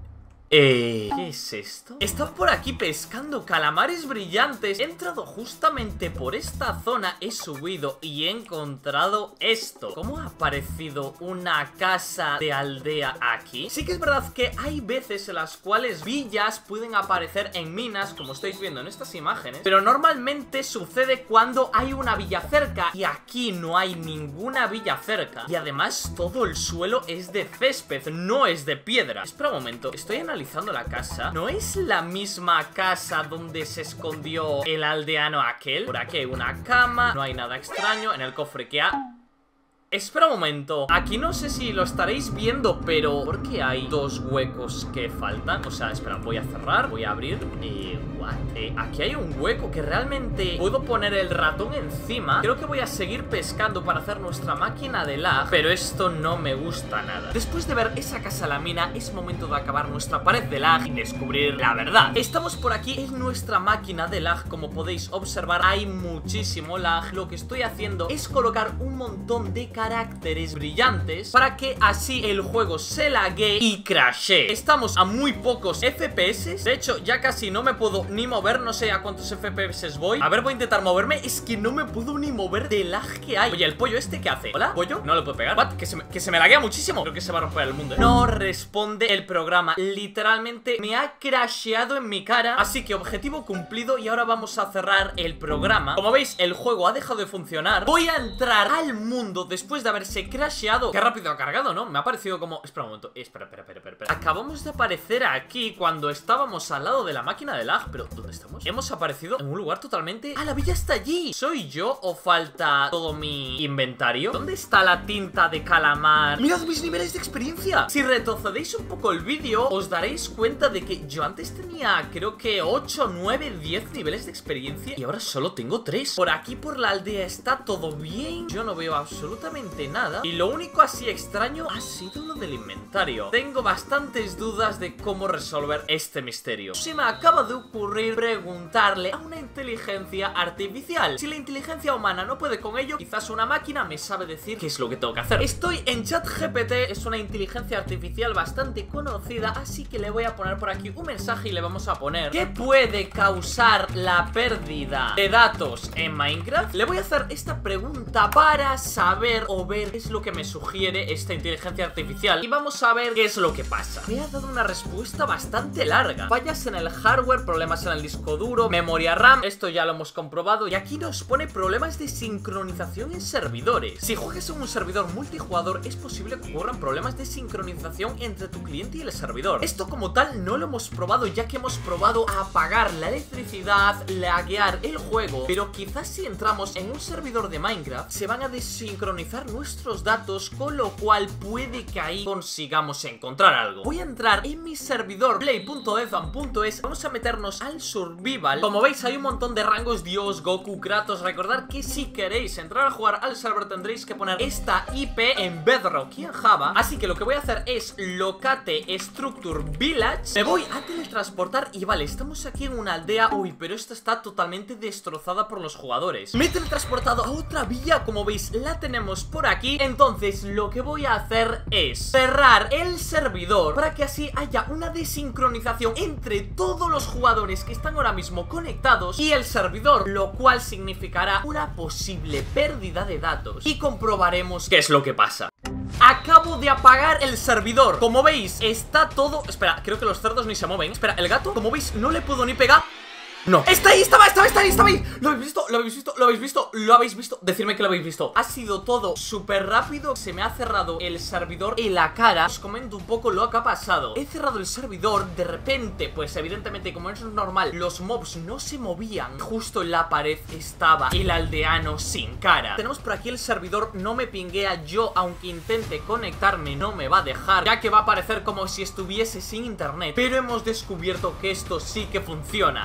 ¿Qué es esto? Estaba por aquí pescando calamares brillantes. He entrado justamente por esta zona, he subido y he encontrado esto. ¿Cómo ha aparecido una casa de aldea aquí? Sí que es verdad que hay veces en las cuales villas pueden aparecer en minas, como estáis viendo en estas imágenes, pero normalmente sucede cuando hay una villa cerca, y aquí no hay ninguna villa cerca. Y además todo el suelo es de césped, no es de piedra. Espera un momento, estoy analizando la casa. ¿No es la misma casa donde se escondió el aldeano aquel? Por aquí hay una cama, no hay nada extraño. En el cofre que ha... Espera un momento, aquí no sé si lo estaréis viendo, pero ¿por qué hay dos huecos que faltan? O sea, espera, voy a cerrar, voy a abrir. ¿What? Aquí hay un hueco que realmente puedo poner el ratón encima. Creo que voy a seguir pescando para hacer nuestra máquina de lag, pero esto no me gusta nada. Después de ver esa casa a la mina, es momento de acabar nuestra pared de lag y descubrir la verdad. Estamos por aquí en nuestra máquina de lag, como podéis observar, hay muchísimo lag. Lo que estoy haciendo es colocar un montón de caracteres brillantes para que así el juego se lague y crashee. Estamos a muy pocos FPS. De hecho, ya casi no me puedo ni mover. No sé a cuántos FPS voy. A ver, voy a intentar moverme. Es que no me puedo ni mover del lag que hay. Oye, ¿el pollo este qué hace? ¿Hola? ¿Pollo? No le puedo pegar. ¿What? Que se me laguea muchísimo. Creo que se va a romper el mundo, ¿eh? No responde el programa. Literalmente me ha crasheado en mi cara. Así que objetivo cumplido. Y ahora vamos a cerrar el programa. Como veis, el juego ha dejado de funcionar. Voy a entrar al mundo después de haberse crasheado. Qué rápido ha cargado, ¿no? Me ha parecido como... Espera un momento. Espera. Acabamos de aparecer aquí cuando estábamos al lado de la máquina de lag. Pero, ¿dónde estamos? Hemos aparecido en un lugar totalmente... ¡Ah, la villa está allí! ¿Soy yo o falta todo mi inventario? ¿Dónde está la tinta de calamar? ¡Mirad mis niveles de experiencia! Si retrocedéis un poco el vídeo, os daréis cuenta de que yo antes tenía, creo que 8, 9, 10 niveles de experiencia y ahora solo tengo 3. Por aquí, por la aldea, está todo bien. Yo no veo absolutamente nada. Y lo único así extraño ha sido lo del inventario. Tengo bastantes dudas de cómo resolver este misterio. Se me acaba de ocurrir preguntarle a una inteligencia artificial. Si la inteligencia humana no puede con ello, quizás una máquina me sabe decir qué es lo que tengo que hacer. Estoy en ChatGPT, es una inteligencia artificial bastante conocida, así que le voy a poner por aquí un mensaje y le vamos a poner: ¿qué puede causar la pérdida de datos en Minecraft? Le voy a hacer esta pregunta para saber o ver qué es lo que me sugiere esta inteligencia artificial y vamos a ver qué es lo que pasa. Me ha dado una respuesta bastante larga. Fallas en el hardware, problemas en el disco duro, memoria RAM, esto ya lo hemos comprobado, y aquí nos pone problemas de sincronización en servidores. Si juegas en un servidor multijugador, es posible que ocurran problemas de sincronización entre tu cliente y el servidor. Esto como tal no lo hemos probado, ya que hemos probado a apagar la electricidad, laguear el juego, pero quizás si entramos en un servidor de Minecraft se van a desincronizar nuestros datos, con lo cual puede que ahí consigamos encontrar algo. Voy a entrar en mi servidor play.ethan.es, vamos a meternos al survival. Como veis hay un montón de rangos: Dios, Goku, Kratos. Recordad que si queréis entrar a jugar al server tendréis que poner esta IP en Bedrock y en Java, así que lo que voy a hacer es locate structure village, me voy a teletransportar y vale, estamos aquí en una aldea. Uy, pero esta está totalmente destrozada por los jugadores. Me he teletransportado a otra villa, como veis la tenemos por aquí. Entonces lo que voy a hacer es cerrar el servidor para que así haya una desincronización entre todos los jugadores que están ahora mismo conectados y el servidor, lo cual significará una posible pérdida de datos y comprobaremos qué es lo que pasa. Acabo de apagar el servidor. Como veis, está todo... Espera, creo que los cerdos ni se mueven. Espera, el gato, como veis, no le puedo ni pegar. No, está ahí, estaba ahí. ¿Lo habéis visto? ¿Lo habéis visto? ¿Lo habéis visto? ¿Lo habéis visto? Decidme que lo habéis visto. Ha sido todo súper rápido. Se me ha cerrado el servidor en la cara. Os comento un poco lo que ha pasado. He cerrado el servidor, de repente, pues evidentemente, como es normal, los mobs no se movían. Justo en la pared estaba el aldeano sin cara. Tenemos por aquí el servidor, no me pinguea. Yo, aunque intente conectarme, no me va a dejar, ya que va a parecer como si estuviese sin internet. Pero hemos descubierto que esto sí que funciona. Así que vamos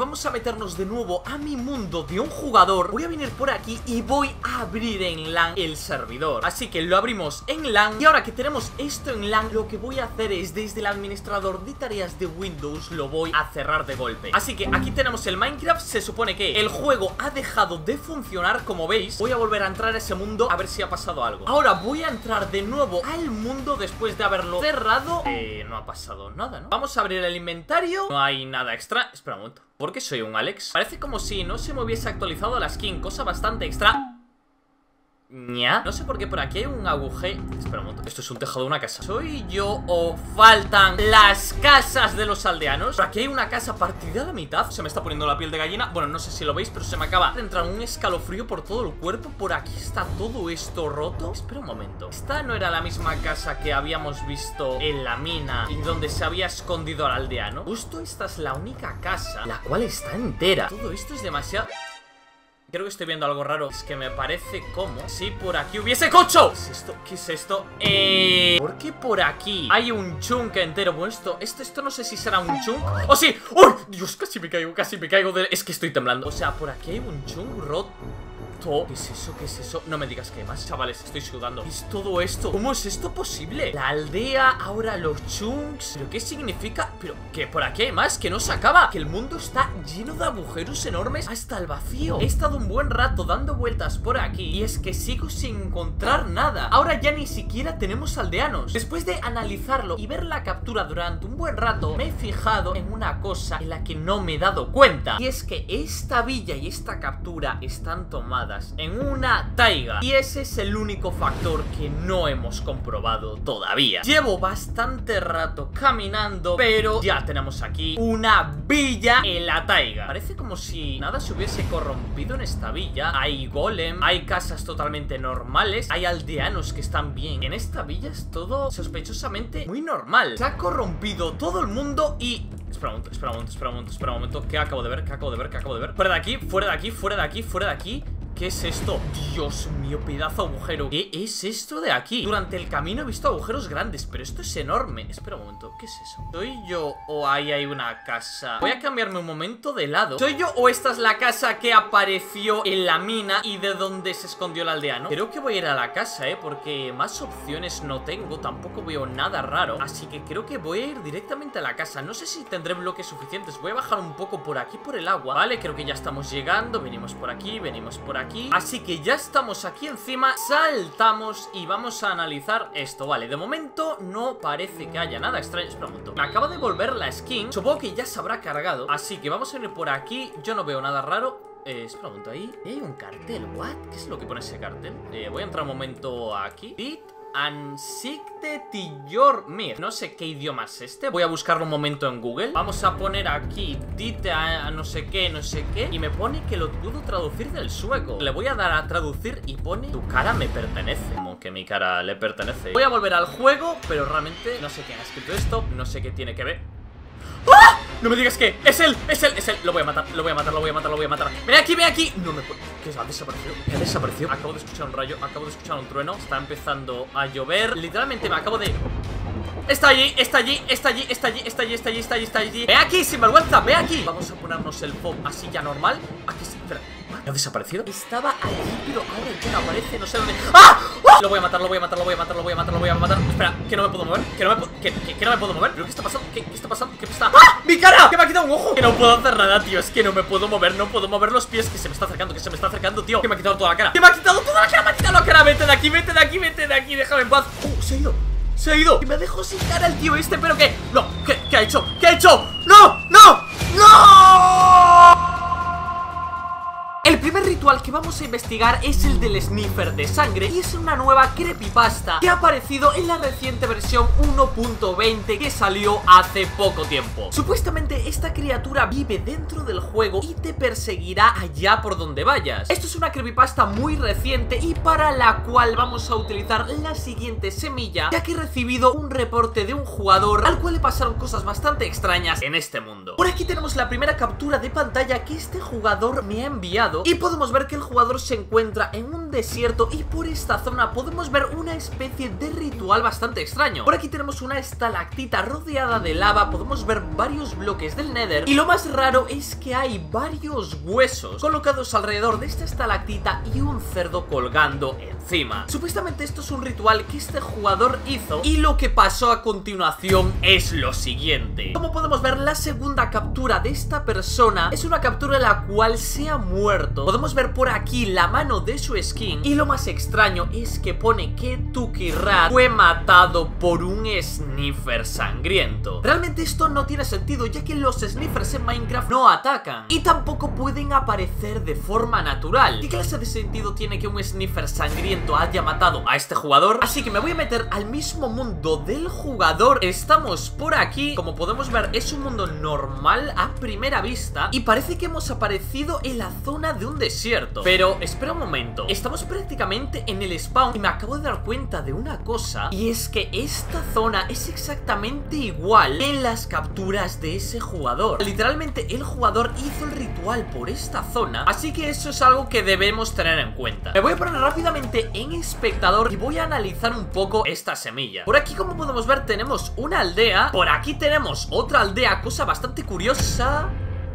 vamos a meternos de nuevo a mi mundo de un jugador. Voy a venir por aquí y voy a abrir en LAN el servidor. Así que lo abrimos en LAN. Y ahora que tenemos esto en LAN, lo que voy a hacer es desde el administrador de tareas de Windows lo voy a cerrar de golpe. Así que aquí tenemos el Minecraft. Se supone que el juego ha dejado de funcionar, como veis. Voy a volver a entrar a ese mundo a ver si ha pasado algo. Ahora voy a entrar de nuevo al mundo después de haberlo cerrado. No ha pasado nada, ¿no? Vamos a abrir el inventario. No hay nada extra. Espera un momento. ¿Por qué soy un Alex? Parece como si no se me hubiese actualizado la skin. Cosa bastante extra. ¿Ya? No sé por qué por aquí hay un agujero. Espera un momento, esto es un tejado de una casa. ¿Soy yo o faltan las casas de los aldeanos? Por aquí hay una casa partida a la mitad. Se me está poniendo la piel de gallina. Bueno, no sé si lo veis, pero se me acaba de entrar un escalofrío por todo el cuerpo. Por aquí está todo esto roto. Espera un momento, ¿esta no era la misma casa que habíamos visto en la mina y donde se había escondido al aldeano? Justo esta es la única casa la cual está entera. Todo esto es demasiado... Creo que estoy viendo algo raro. Es que me parece como si por aquí hubiese cocho. ¿Qué es esto? ¿Qué es esto? ¿Por qué por aquí hay un chunk entero? Bueno, esto no sé si será un chunk. ¡Oh, sí! ¡Uy! Dios, casi me caigo de... Es que estoy temblando. O sea, por aquí hay un chunk roto. ¿Qué es eso? ¿Qué es eso? No me digas que hay más. Chavales, estoy sudando. ¿Qué es todo esto? ¿Cómo es esto posible? La aldea, ahora los chunks. ¿Pero qué significa? ¿Pero que por aquí hay más? ¿Que no se acaba? Que el mundo está lleno de agujeros enormes hasta el vacío. He estado un buen rato dando vueltas por aquí y es que sigo sin encontrar nada. Ahora ya ni siquiera tenemos aldeanos. Después de analizarlo y ver la captura durante un buen rato, me he fijado en una cosa en la que no me he dado cuenta. Y es que esta villa y esta captura están tomadas en una taiga. Y ese es el único factor que no hemos comprobado todavía. Llevo bastante rato caminando, pero ya tenemos aquí una villa en la taiga. Parece como si nada se hubiese corrompido en esta villa. Hay golem, hay casas totalmente normales, hay aldeanos que están bien. En esta villa es todo sospechosamente muy normal. Se ha corrompido todo el mundo y... Espera un momento. ¿Qué acabo de ver? Fuera de aquí, fuera de aquí, fuera de aquí, fuera de aquí. ¿Qué es esto? Dios mío, pedazo de agujero. ¿Qué es esto de aquí? Durante el camino he visto agujeros grandes, pero esto es enorme. Espera un momento, ¿qué es eso? ¿Soy yo o ahí hay una casa? Voy a cambiarme un momento de lado. ¿Soy yo o esta es la casa que apareció en la mina y de donde se escondió el aldeano? Creo que voy a ir a la casa, porque más opciones no tengo. Tampoco veo nada raro, así que creo que voy a ir directamente a la casa. No sé si tendré bloques suficientes. Voy a bajar un poco por aquí, por el agua. Vale, creo que ya estamos llegando. Venimos por aquí, venimos por aquí. Así que ya estamos aquí encima. Saltamos y vamos a analizar esto. Vale, de momento no parece que haya nada extraño. Espera un momento, me acaba de volver la skin. Supongo que ya se habrá cargado, así que vamos a venir por aquí. Yo no veo nada raro. Espera un momento, ahí hay un cartel. ¿What? ¿Qué es lo que pone ese cartel? Voy a entrar un momento aquí. Dit Ansikte Tillormir. No sé qué idioma es este. Voy a buscarlo un momento en Google. Vamos a poner aquí Dite a no sé qué. Y me pone que lo puedo traducir del sueco. Le voy a dar a traducir y pone: tu cara me pertenece. Como que mi cara le pertenece. Voy a volver al juego, pero realmente no sé quién ha escrito esto. No sé qué tiene que ver. ¡Ah! No me digas que es él. Lo voy a matar. Ven aquí. No me puedo. ¿Qué ha desaparecido? Acabo de escuchar un rayo, acabo de escuchar un trueno. Está empezando a llover. Literalmente me acabo de... Está allí. Ve aquí, sinvergüenza, ve aquí. Vamos a ponernos el pop así ya normal. Aquí sí, espera. ¿Ha desaparecido? Estaba allí, pero ahora ya no aparece, no sé dónde. ¡Ah! ¡Ah! Lo voy a matar. Espera, que no me puedo mover. Que no me puedo mover. ¿Pero qué está pasando? ¿Qué está pasando? ¿Qué está? ¡Ah! ¡Mi cara! ¡Que me ha quitado un ojo! Que no puedo hacer nada, tío. Es que no me puedo mover, no puedo mover los pies. Que se me está acercando, tío. Que me ha quitado toda la cara. Vete de aquí, déjame en paz. Se ha ido. Y me dejó sin cara el tío este, pero que... No, ¿qué ha hecho? ¡No! El primer ritual que vamos a investigar es el del sniffer de sangre y es una nueva creepypasta que ha aparecido en la reciente versión 1.20 que salió hace poco tiempo. Supuestamente esta criatura vive dentro del juego y te perseguirá allá por donde vayas. Esto es una creepypasta muy reciente y para la cual vamos a utilizar la siguiente semilla, ya que he recibido un reporte de un jugador al cual le pasaron cosas bastante extrañas en este mundo. Por aquí tenemos la primera captura de pantalla que este jugador me ha enviado lado y podemos ver que el jugador se encuentra en un desierto y por esta zona podemos ver una especie de ritual bastante extraño. Por aquí tenemos una estalactita rodeada de lava, podemos ver varios bloques del Nether y lo más raro es que hay varios huesos colocados alrededor de esta estalactita y un cerdo colgando encima. Supuestamente esto es un ritual que este jugador hizo y lo que pasó a continuación es lo siguiente. Como podemos ver, la segunda captura de esta persona es una captura en la cual se ha muerto. Podemos ver por aquí la mano de su skin y lo más extraño es que pone que Tukirat fue matado por un sniffer sangriento. Realmente esto no tiene sentido, ya que los sniffers en Minecraft no atacan y tampoco pueden aparecer de forma natural. ¿Qué clase de sentido tiene que un sniffer sangriento haya matado a este jugador? Así que me voy a meter al mismo mundo del jugador. Estamos por aquí, como podemos ver es un mundo normal a primera vista y parece que hemos aparecido en la zona de un desierto. Pero espera un momento, estamos prácticamente en el spawn y me acabo de dar cuenta de una cosa, y es que esta zona es exactamente igual en las capturas de ese jugador. Literalmente el jugador hizo el ritual por esta zona, así que eso es algo que debemos tener en cuenta. Me voy a poner rápidamente en espectador y voy a analizar un poco esta semilla. Por aquí, como podemos ver, tenemos una aldea. Por aquí tenemos otra aldea, cosa bastante curiosa.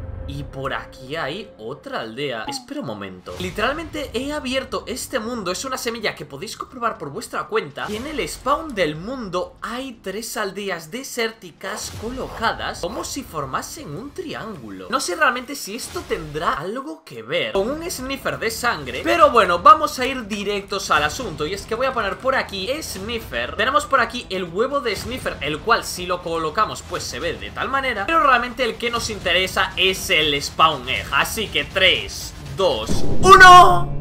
Y por aquí hay otra aldea. Espera un momento. Literalmente he abierto este mundo. Es una semilla que podéis comprobar por vuestra cuenta. Y en el spawn del mundo hay 3 aldeas desérticas colocadas como si formasen un triángulo. No sé realmente si esto tendrá algo que ver con un sniffer de sangre, pero bueno, vamos a ir directos al asunto. Y es que voy a poner por aquí sniffer. Tenemos por aquí el huevo de sniffer, el cual si lo colocamos pues se ve de tal manera, pero realmente el que nos interesa es el spawn egg. Así que 3, 2, 1.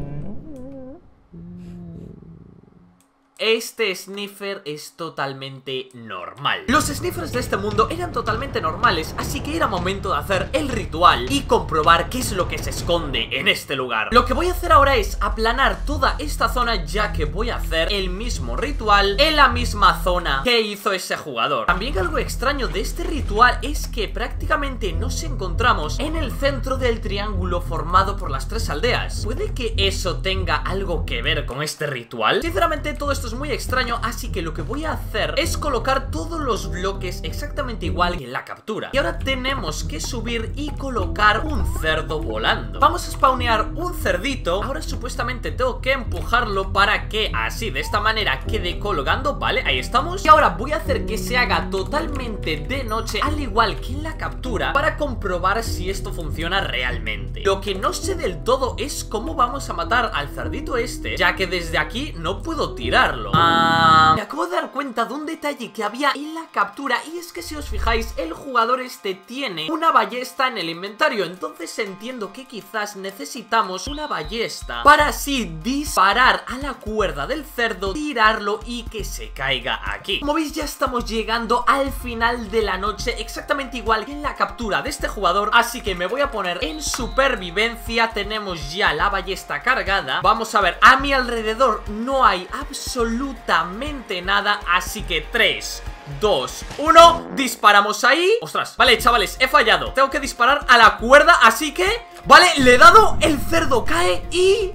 Este sniffer es totalmente normal. Los sniffers de este mundo eran totalmente normales, así que era momento de hacer el ritual y comprobar qué es lo que se esconde en este lugar. Lo que voy a hacer ahora es aplanar toda esta zona, ya que voy a hacer el mismo ritual en la misma zona que hizo ese jugador. También algo extraño de este ritual es que prácticamente nos encontramos en el centro del triángulo formado por las 3 aldeas. ¿Puede que eso tenga algo que ver con este ritual? Sinceramente todo esto es muy extraño, así que lo que voy a hacer es colocar todos los bloques exactamente igual que en la captura. Y ahora tenemos que subir y colocar un cerdo volando. Vamos a spawnear un cerdito. Ahora supuestamente tengo que empujarlo para que así, de esta manera, quede colgando. Vale, ahí estamos. Y ahora voy a hacer que se haga totalmente de noche, al igual que en la captura, para comprobar si esto funciona realmente. Lo que no sé del todo es cómo vamos a matar al cerdito este, ya que desde aquí no puedo tirarlo. Me acabo de dar cuenta de un detalle que había en la captura, y es que si os fijáis, el jugador este tiene una ballesta en el inventario. Entonces entiendo que quizás necesitamos una ballesta para así disparar a la cuerda del cerdo, tirarlo y que se caiga aquí. Como veis, ya estamos llegando al final de la noche, exactamente igual que en la captura de este jugador, así que me voy a poner en supervivencia. Tenemos ya la ballesta cargada. Vamos a ver, a mi alrededor no hay absolutamente nada, así que 3, 2, 1, disparamos ahí. Ostras, vale, chavales, he fallado. Tengo que disparar a la cuerda, así que... Vale, le he dado, el cerdo cae y...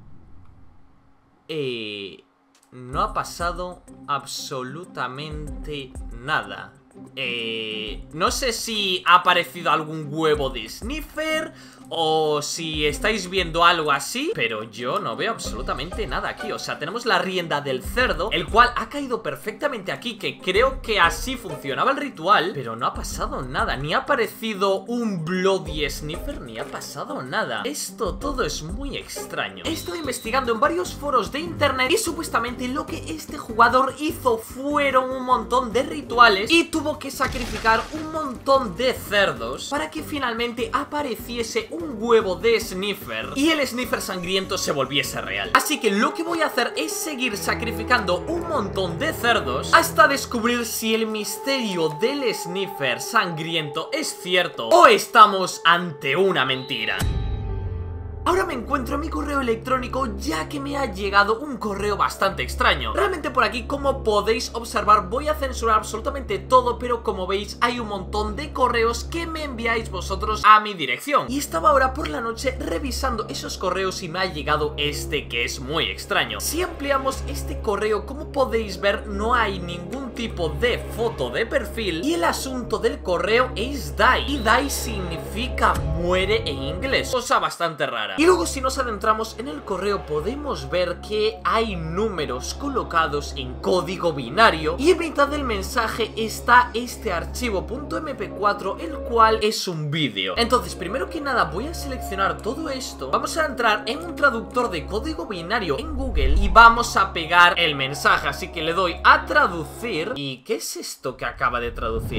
no ha pasado absolutamente nada. No sé si ha aparecido algún huevo de sniffer o si estáis viendo algo así, pero yo no veo absolutamente nada aquí. O sea, tenemos la rienda del cerdo, el cual ha caído perfectamente aquí, que creo que así funcionaba el ritual, pero no ha pasado nada. Ni ha aparecido un bloody sniffer, ni ha pasado nada. Esto todo es muy extraño. He estado investigando en varios foros de internet y supuestamente lo que este jugador hizo fueron un montón de rituales y tuvo que sacrificar un montón de cerdos para que finalmente apareciese un huevo de sniffer y el sniffer sangriento se volviese real. Así que lo que voy a hacer es seguir sacrificando un montón de cerdos hasta descubrir si el misterio del sniffer sangriento es cierto o estamos ante una mentira. Ahora me encuentro en mi correo electrónico, ya que me ha llegado un correo bastante extraño. Realmente por aquí, como podéis observar, voy a censurar absolutamente todo, pero como veis hay un montón de correos que me enviáis vosotros a mi dirección. Y estaba ahora por la noche revisando esos correos y me ha llegado este, que es muy extraño. Si ampliamos este correo, como podéis ver, no hay ningún tipo de foto de perfil, y el asunto del correo es die, y die significa muere en inglés, cosa bastante rara. Y luego, si nos adentramos en el correo, podemos ver que hay números colocados en código binario, y en mitad del mensaje está este archivo .mp4, el cual es un vídeo. Entonces, primero que nada, voy a seleccionar todo esto, vamos a entrar en un traductor de código binario en Google y vamos a pegar el mensaje, así que le doy a traducir. ¿Y qué es esto que acaba de traducir?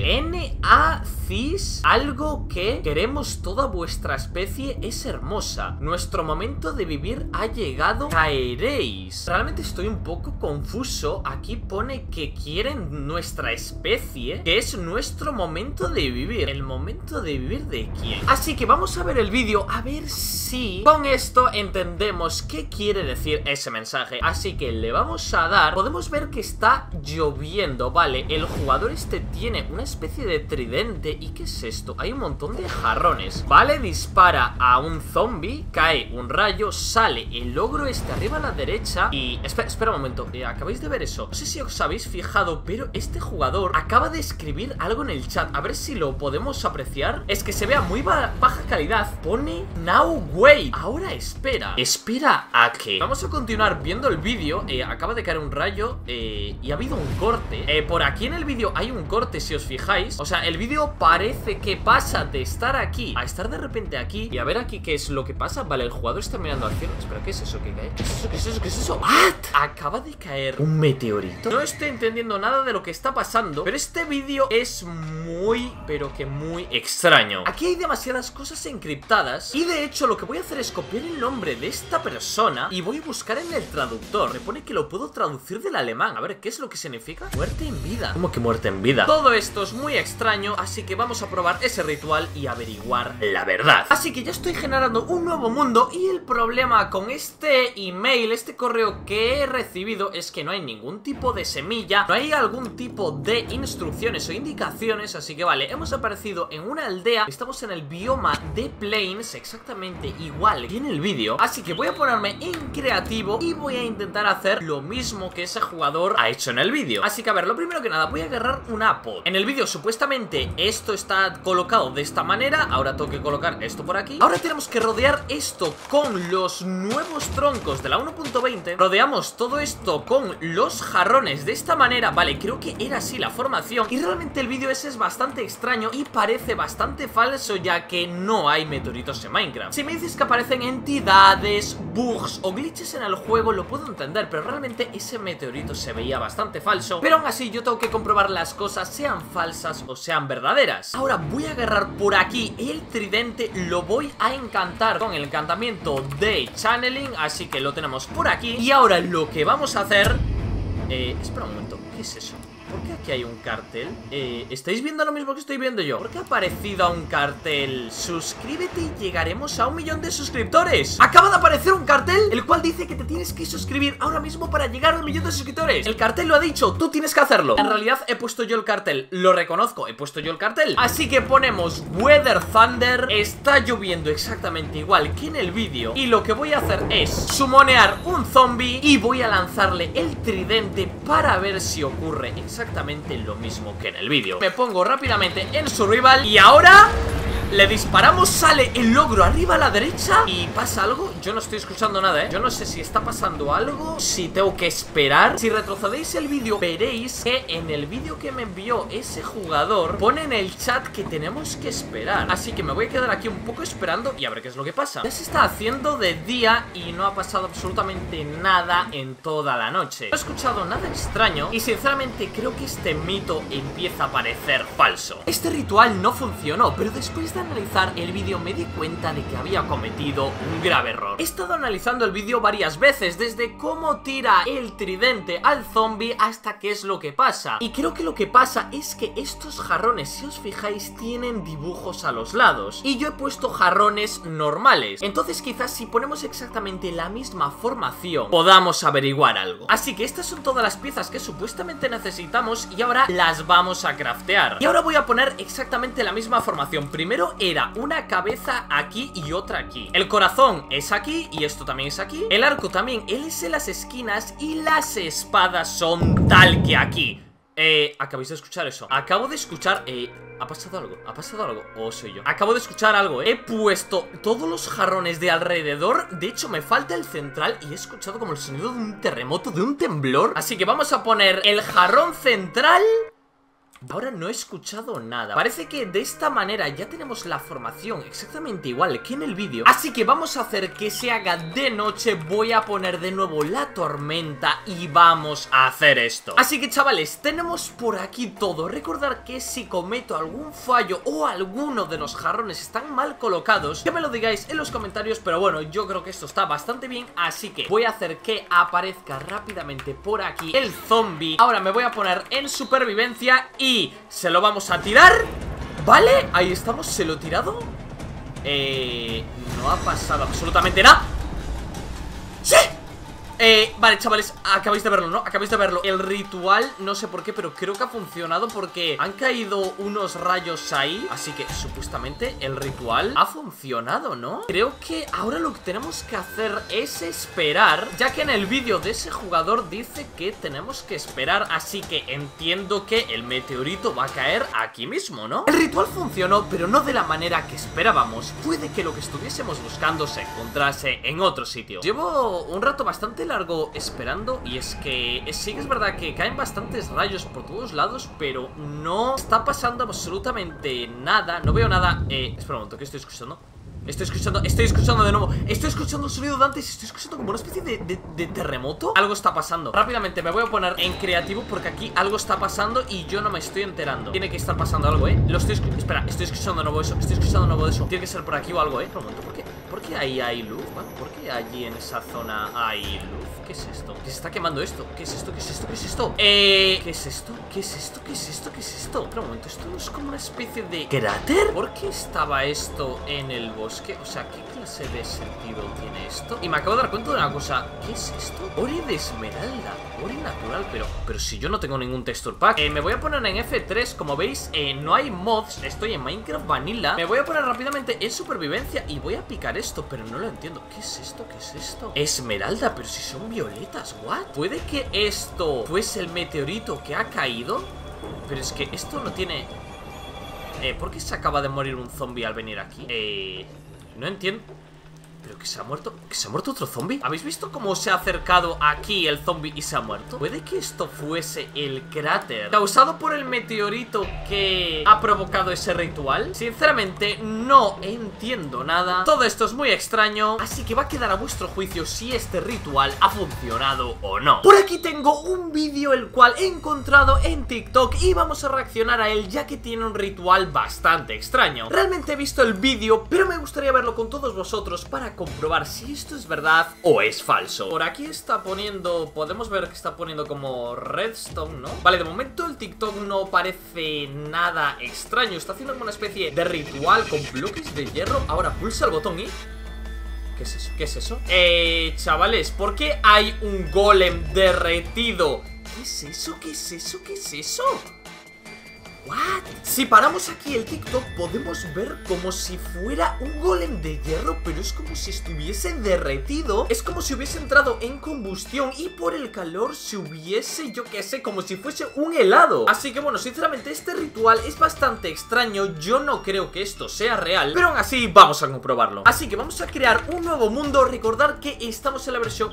NACIS, algo que queremos toda vuestra especie, es hermosa. Nuestro momento de vivir ha llegado. Caeréis. Realmente estoy un poco confuso. Aquí pone que quieren nuestra especie, que es nuestro momento de vivir. ¿El momento de vivir de quién? Así que vamos a ver el vídeo, a ver si con esto entendemos qué quiere decir ese mensaje. Así que le vamos a dar. Podemos ver que está lloviendo, vale. El jugador este tiene una especie de tridente. ¿Y qué es esto? Hay un montón de jarrones, vale. Dispara a un zombie, cae un rayo, sale el logro este arriba a la derecha. Y espera un momento, ¿acabáis de ver eso? No sé si os habéis fijado, pero este jugador acaba de escribir algo en el chat. A ver si lo podemos apreciar. Es que se vea muy baja calidad. Pone now wait. Ahora espera. ¿Espera a qué? Vamos a continuar viendo el vídeo. Acaba de caer un rayo y ha habido un corte. Por aquí en el vídeo hay un corte, si os fijáis. O sea, el vídeo parece que pasa de estar aquí a estar de repente aquí. Y a ver aquí qué es lo que pasa. Vale, el jugador está mirando al cielo. Espera, ¿qué es eso que cae? ¿Qué es eso? ¿Qué es eso? ¿Qué es eso? ¿What? Acaba de caer un meteorito. No estoy entendiendo nada de lo que está pasando, pero este vídeo es muy, pero que muy extraño. Aquí hay demasiadas cosas encriptadas, y de hecho lo que voy a hacer es copiar el nombre de esta persona y voy a buscar en el traductor. Me pone que lo puedo traducir del alemán. A ver, ¿qué es lo que significa? Muerte en vida. ¿Cómo que muerte en vida? Todo esto es muy extraño, así que vamos a probar ese ritual y averiguar la verdad. Así que ya estoy generando un nuevo mundo, y el problema con este email, este correo que he recibido, es que no hay ningún tipo de semilla, no hay algún tipo de instrucciones o indicaciones. Así que vale, hemos aparecido en una aldea, estamos en el bioma de Plains, exactamente igual que en el vídeo. Así que voy a ponerme en creativo y voy a intentar hacer lo mismo que ese jugador ha hecho en el vídeo. Así que a ver, lo primero que nada, voy a agarrar un apple. En el vídeo supuestamente esto está colocado de esta manera. Ahora tengo que colocar esto por aquí. Ahora tenemos que rodear esto con los nuevos troncos de la 1.20. Rodeamos todo esto con los jarrones de esta manera. Vale, creo que era así la formación. Y realmente el vídeo ese es bastante extraño y parece bastante falso, ya que no hay meteoritos en Minecraft. Si me dices que aparecen entidades, bugs o glitches en el juego, lo puedo entender, pero realmente ese meteorito se veía bastante falso. Pero aún así yo tengo que comprobar las cosas, sean falsas o sean verdaderas. Ahora voy a agarrar por aquí el tridente, lo voy a encantar con el encantamiento de channeling, así que lo tenemos por aquí. Y ahora lo que vamos a hacer... espera un momento, ¿qué es eso? ¿Por qué aquí hay un cartel? ¿Estáis viendo lo mismo que estoy viendo yo? ¿Por qué ha aparecido un cartel? Suscríbete y llegaremos a 1 millón de suscriptores. Acaba de aparecer un cartel, el cual dice que te tienes que suscribir ahora mismo para llegar a 1 millón de suscriptores. El cartel lo ha dicho, tú tienes que hacerlo. En realidad he puesto yo el cartel, lo reconozco, he puesto yo el cartel. Así que ponemos Weather Thunder. Está lloviendo exactamente igual que en el vídeo, y lo que voy a hacer es summonear un zombie y voy a lanzarle el tridente para ver si ocurre exactamente lo mismo que en el vídeo. Me pongo rápidamente en survival y ahora le disparamos, sale el logro arriba a la derecha y pasa algo. Yo no estoy escuchando nada, yo no sé si está pasando algo, si tengo que esperar. Si retrocedéis el vídeo veréis que en el vídeo que me envió ese jugador pone en el chat que tenemos que esperar. Así que me voy a quedar aquí un poco esperando y a ver qué es lo que pasa. Ya se está haciendo de día y no ha pasado absolutamente nada en toda la noche. No he escuchado nada extraño y sinceramente creo que este mito empieza a parecer falso. Este ritual no funcionó, pero después de de analizar el vídeo me di cuenta de que había cometido un grave error. He estado analizando el vídeo varias veces, desde cómo tira el tridente al zombie hasta qué es lo que pasa. Y creo que lo que pasa es que estos jarrones, si os fijáis, tienen dibujos a los lados. Y yo he puesto jarrones normales. Entonces quizás si ponemos exactamente la misma formación podamos averiguar algo. Así que estas son todas las piezas que supuestamente necesitamos y ahora las vamos a craftear. Y ahora voy a poner exactamente la misma formación. Primero era una cabeza aquí y otra aquí. El corazón es aquí y esto también es aquí. El arco también, él es en las esquinas y las espadas son tal que aquí. ¿Acabáis de escuchar eso? Acabo de escuchar... ¿Ha pasado algo? ¿Ha pasado algo? ¿O soy yo? Acabo de escuchar algo, He puesto todos los jarrones de alrededor. De hecho, me falta el central y he escuchado como el sonido de un terremoto, de un temblor. Así que vamos a poner el jarrón central. Ahora no he escuchado nada. Parece que de esta manera ya tenemos la formación exactamente igual que en el vídeo. Así que vamos a hacer que se haga de noche. Voy a poner de nuevo la tormenta y vamos a hacer esto. Así que chavales, tenemos por aquí todo. Recordad que si cometo algún fallo o alguno de los jarrones están mal colocados, que me lo digáis en los comentarios. Pero bueno, yo creo que esto está bastante bien. Así que voy a hacer que aparezca rápidamente por aquí el zombie. Ahora me voy a poner en supervivencia y se lo vamos a tirar. Vale, ahí estamos, se lo he tirado. No ha pasado absolutamente nada. ¡Sí! Vale, chavales, acabáis de verlo, ¿no? Acabáis de verlo. El ritual, no sé por qué, pero creo que ha funcionado porque han caído unos rayos ahí. Así que, supuestamente, el ritual ha funcionado, ¿no? Creo que ahora lo que tenemos que hacer es esperar, ya que en el vídeo de ese jugador dice que tenemos que esperar. Así que entiendo que el meteorito va a caer aquí mismo, ¿no? El ritual funcionó, pero no de la manera que esperábamos. Puede que lo que estuviésemos buscando se encontrase en otro sitio. Llevo un rato bastante largo esperando y es que sí que es verdad que caen bastantes rayos por todos lados, pero no está pasando absolutamente nada. No veo nada. Espera un momento, ¿qué estoy escuchando? Estoy escuchando de nuevo. Estoy escuchando el sonido de antes. Estoy escuchando como una especie de terremoto. Algo está pasando. Rápidamente me voy a poner en creativo porque aquí algo está pasando y yo no me estoy enterando. Tiene que estar pasando algo, Lo estoy escuchando. Espera, estoy escuchando de nuevo eso. Estoy escuchando de nuevo eso. Tiene que ser por aquí o algo, Un momento, ¿por qué ahí hay luz? ¿Por qué allí en esa zona hay luz? ¿Qué es esto? ¿Qué se está quemando esto? ¿Qué es esto? ¿Qué es esto? ¿Qué es esto? ¿Qué es esto? ¿Qué es esto? ¿Qué es esto? ¿Qué es esto? Espera un momento, ¿esto no es como una especie de cráter? ¿Por qué estaba esto en el bosque? O sea, ¿qué clase de sentido tiene esto? Y me acabo de dar cuenta de una cosa. ¿Qué es esto? Ore de esmeralda. Ore natural, pero si yo no tengo ningún texture pack. Me voy a poner en F3, como veis, no hay mods. Estoy en Minecraft Vanilla. Me voy a poner rápidamente en supervivencia y voy a picar esto, pero no lo entiendo. ¿Qué es esto? ¿Qué es esto? Esmeralda, pero si son violetas, ¿what? ¿Puede que esto fuese el meteorito que ha caído? Pero es que esto no tiene... ¿Por qué se acaba de morir un zombie al venir aquí? No entiendo. ¿Pero que se ha muerto? ¿Que se ha muerto otro zombie? ¿Habéis visto cómo se ha acercado aquí el zombie y se ha muerto? ¿Puede que esto fuese el cráter causado por el meteorito que ha provocado ese ritual? Sinceramente, no entiendo nada. Todo esto es muy extraño, así que va a quedar a vuestro juicio si este ritual ha funcionado o no. Por aquí tengo un vídeo el cual he encontrado en TikTok y vamos a reaccionar a él, ya que tiene un ritual bastante extraño. Realmente he visto el vídeo, pero me gustaría verlo con todos vosotros para comprobar si esto es verdad o es falso. Por aquí está poniendo, podemos ver que está poniendo como redstone, ¿no? Vale, de momento el TikTok no parece nada extraño. Está haciendo como una especie de ritual con bloques de hierro. Ahora pulsa el botón y... ¿qué es eso? ¿Qué es eso? Chavales, ¿por qué hay un golem derretido? ¿Qué es eso? ¿Qué es eso? ¿Qué es eso? ¿What? Si paramos aquí el TikTok podemos ver como si fuera un golem de hierro, pero es como si estuviese derretido. Es como si hubiese entrado en combustión y por el calor se hubiese, yo qué sé, como si fuese un helado. Así que bueno, sinceramente este ritual es bastante extraño. Yo no creo que esto sea real, pero aún así vamos a comprobarlo. Así que vamos a crear un nuevo mundo. Recordad que estamos en la versión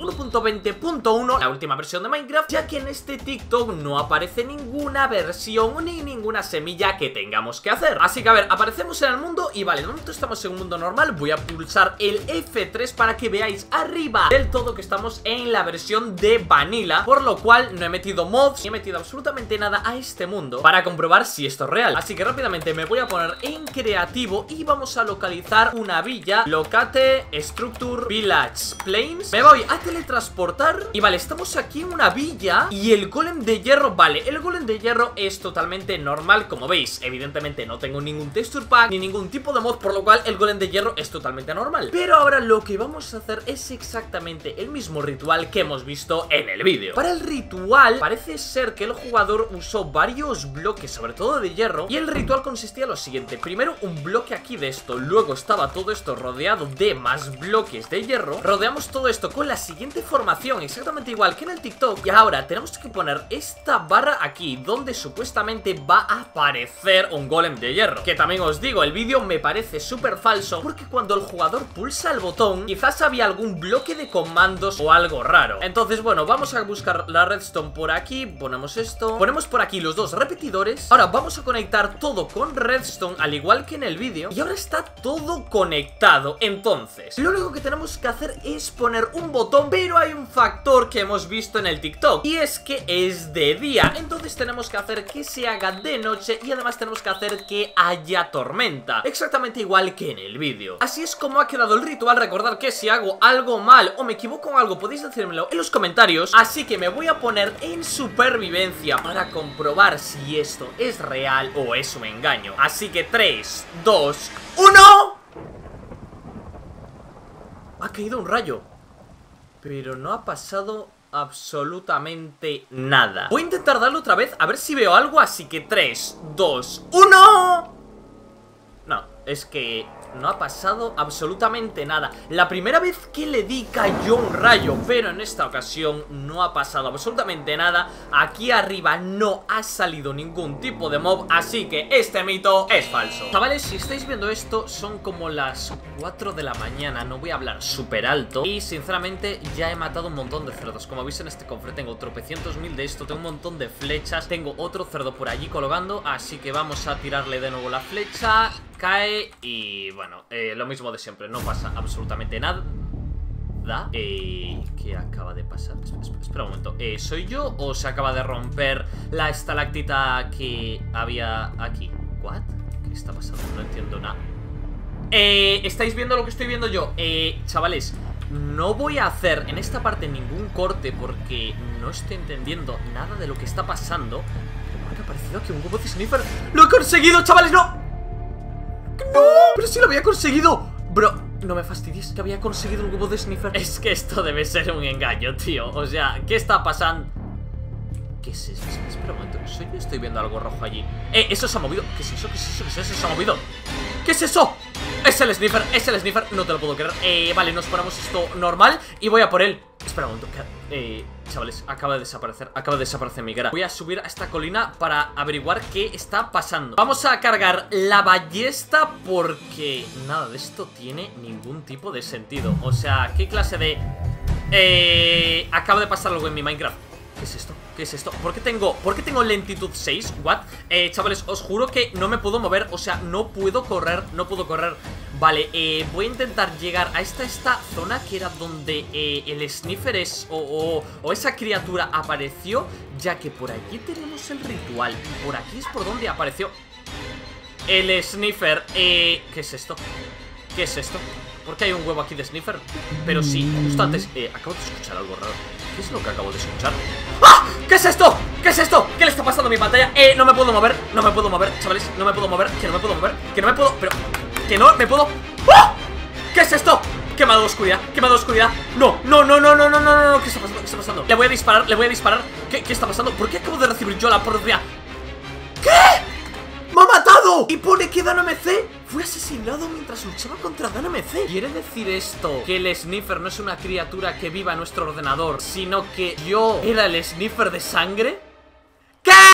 1.20.1, la última versión de Minecraft, ya que en este TikTok no aparece ninguna versión ni ninguna una semilla que tengamos que hacer. Así que a ver, aparecemos en el mundo y vale, de momento estamos en un mundo normal. Voy a pulsar el F3 para que veáis arriba del todo que estamos en la versión de Vanilla, por lo cual no he metido mods, ni he metido absolutamente nada a este mundo para comprobar si esto es real. Así que rápidamente me voy a poner en creativo y vamos a localizar una villa. Locate, Structure, Village, Plains. Me voy a teletransportar y vale, estamos aquí en una villa y el golem de hierro, vale, el golem de hierro es totalmente normal, como veis. Evidentemente no tengo ningún texture pack ni ningún tipo de mod, por lo cual el golem de hierro es totalmente normal. Pero ahora lo que vamos a hacer es exactamente el mismo ritual que hemos visto en el vídeo. Para el ritual parece ser que el jugador usó varios bloques, sobre todo de hierro, y el ritual consistía en lo siguiente: primero un bloque aquí de esto, luego estaba todo esto rodeado de más bloques de hierro. Rodeamos todo esto con la siguiente formación, exactamente igual que en el TikTok, y ahora tenemos que poner esta barra aquí donde supuestamente va a aparecer un golem de hierro. Que también os digo, el vídeo me parece súper falso porque cuando el jugador pulsa el botón quizás había algún bloque de comandos o algo raro. Entonces bueno, vamos a buscar la redstone por aquí, ponemos esto, ponemos por aquí los dos repetidores. Ahora vamos a conectar todo con redstone al igual que en el vídeo, y ahora está todo conectado. Entonces lo único que tenemos que hacer es poner un botón, pero hay un factor que hemos visto en el TikTok y es que es de día, entonces tenemos que hacer que se haga de noche y además tenemos que hacer que haya tormenta, exactamente igual que en el vídeo. Así es como ha quedado el ritual. Recordad que si hago algo mal o me equivoco en algo podéis decírmelo en los comentarios, así que me voy a poner en supervivencia para comprobar si esto es real o es un engaño. Así que 3, 2, 1. Ha caído un rayo, pero no ha pasado absolutamente nada. Voy a intentar darle otra vez a ver si veo algo, así que 3, 2, 1. No, es que no ha pasado absolutamente nada. La primera vez que le di cayó un rayo, pero en esta ocasión no ha pasado absolutamente nada. Aquí arriba no ha salido ningún tipo de mob, así que este mito es falso. Chavales, si estáis viendo esto, son como las 4 de la mañana. No voy a hablar súper alto y sinceramente ya he matado un montón de cerdos. Como veis en este cofre tengo tropecientos mil de esto, tengo un montón de flechas, tengo otro cerdo por allí colgando, así que vamos a tirarle de nuevo la flecha. Cae y bueno, lo mismo de siempre, no pasa absolutamente nada. ¿Qué acaba de pasar? Espera un momento, ¿soy yo o se acaba de romper la estalactita que había aquí? ¿What? ¿Qué está pasando? No entiendo nada. ¿Estáis viendo lo que estoy viendo yo? Chavales, no voy a hacer en esta parte ningún corte porque no estoy entendiendo nada de lo que está pasando. Pero me ha parecido que un huevo de sniffer. ¡Lo he conseguido, chavales! ¡No! ¡No! ¡Pero sí lo había conseguido! Bro, no me fastidies, que había conseguido un huevo de sniffer. Es que esto debe ser un engaño, tío. O sea, ¿qué está pasando? ¿Qué es eso? Espera un momento, ¿soy yo? Estoy viendo algo rojo allí. Eso se ha movido. ¿Qué es eso? ¿Qué es eso? ¿Qué es eso? Se ha movido. ¿Qué es eso? Es el sniffer, es el sniffer. No te lo puedo creer. Vale, nos ponemos esto normal y voy a por él. Espera un momento. Chavales, acaba de desaparecer mi cara. Voy a subir a esta colina para averiguar qué está pasando. Vamos a cargar la ballesta porque nada de esto tiene ningún tipo de sentido. O sea, ¿qué clase de...? Acaba de pasar algo en mi Minecraft. ¿Qué es esto? ¿Qué es esto? ¿Por qué tengo lentitud 6? ¿What? Chavales, os juro que no me puedo mover. O sea, no puedo correr. No puedo correr. Vale, voy a intentar llegar a esta zona que era donde el sniffer o esa criatura apareció, ya que por aquí tenemos el ritual y por aquí es por donde apareció el sniffer. ¿Qué es esto? ¿Qué es esto? ¿Por qué hay un huevo aquí de sniffer? Pero sí, justo antes acabo de escuchar algo raro. ¿Qué es lo que acabo de escuchar? ¡Ah! ¿Qué es esto? ¿Qué es esto? ¿Qué le está pasando a mi pantalla? No me puedo mover, no me puedo mover, chavales. No me puedo mover, que no me puedo mover, que no me puedo, pero que no me puedo. ¡Ah! ¿Qué es esto? ¿Qué me ha dado oscuridad? ¿Qué me ha dado oscuridad? No, no, no, no, no, no, no, no. ¿Qué está pasando? ¿Qué está pasando? Le voy a disparar, le voy a disparar. ¿Qué está pasando? ¿Por qué acabo de recibir yo la propia? ¿Qué? ¡Me ha matado! Y pone que DanMC fue asesinado mientras luchaba contra DanMC. ¿Quiere decir esto que el sniffer no es una criatura que viva en nuestro ordenador, sino que yo era el sniffer de sangre?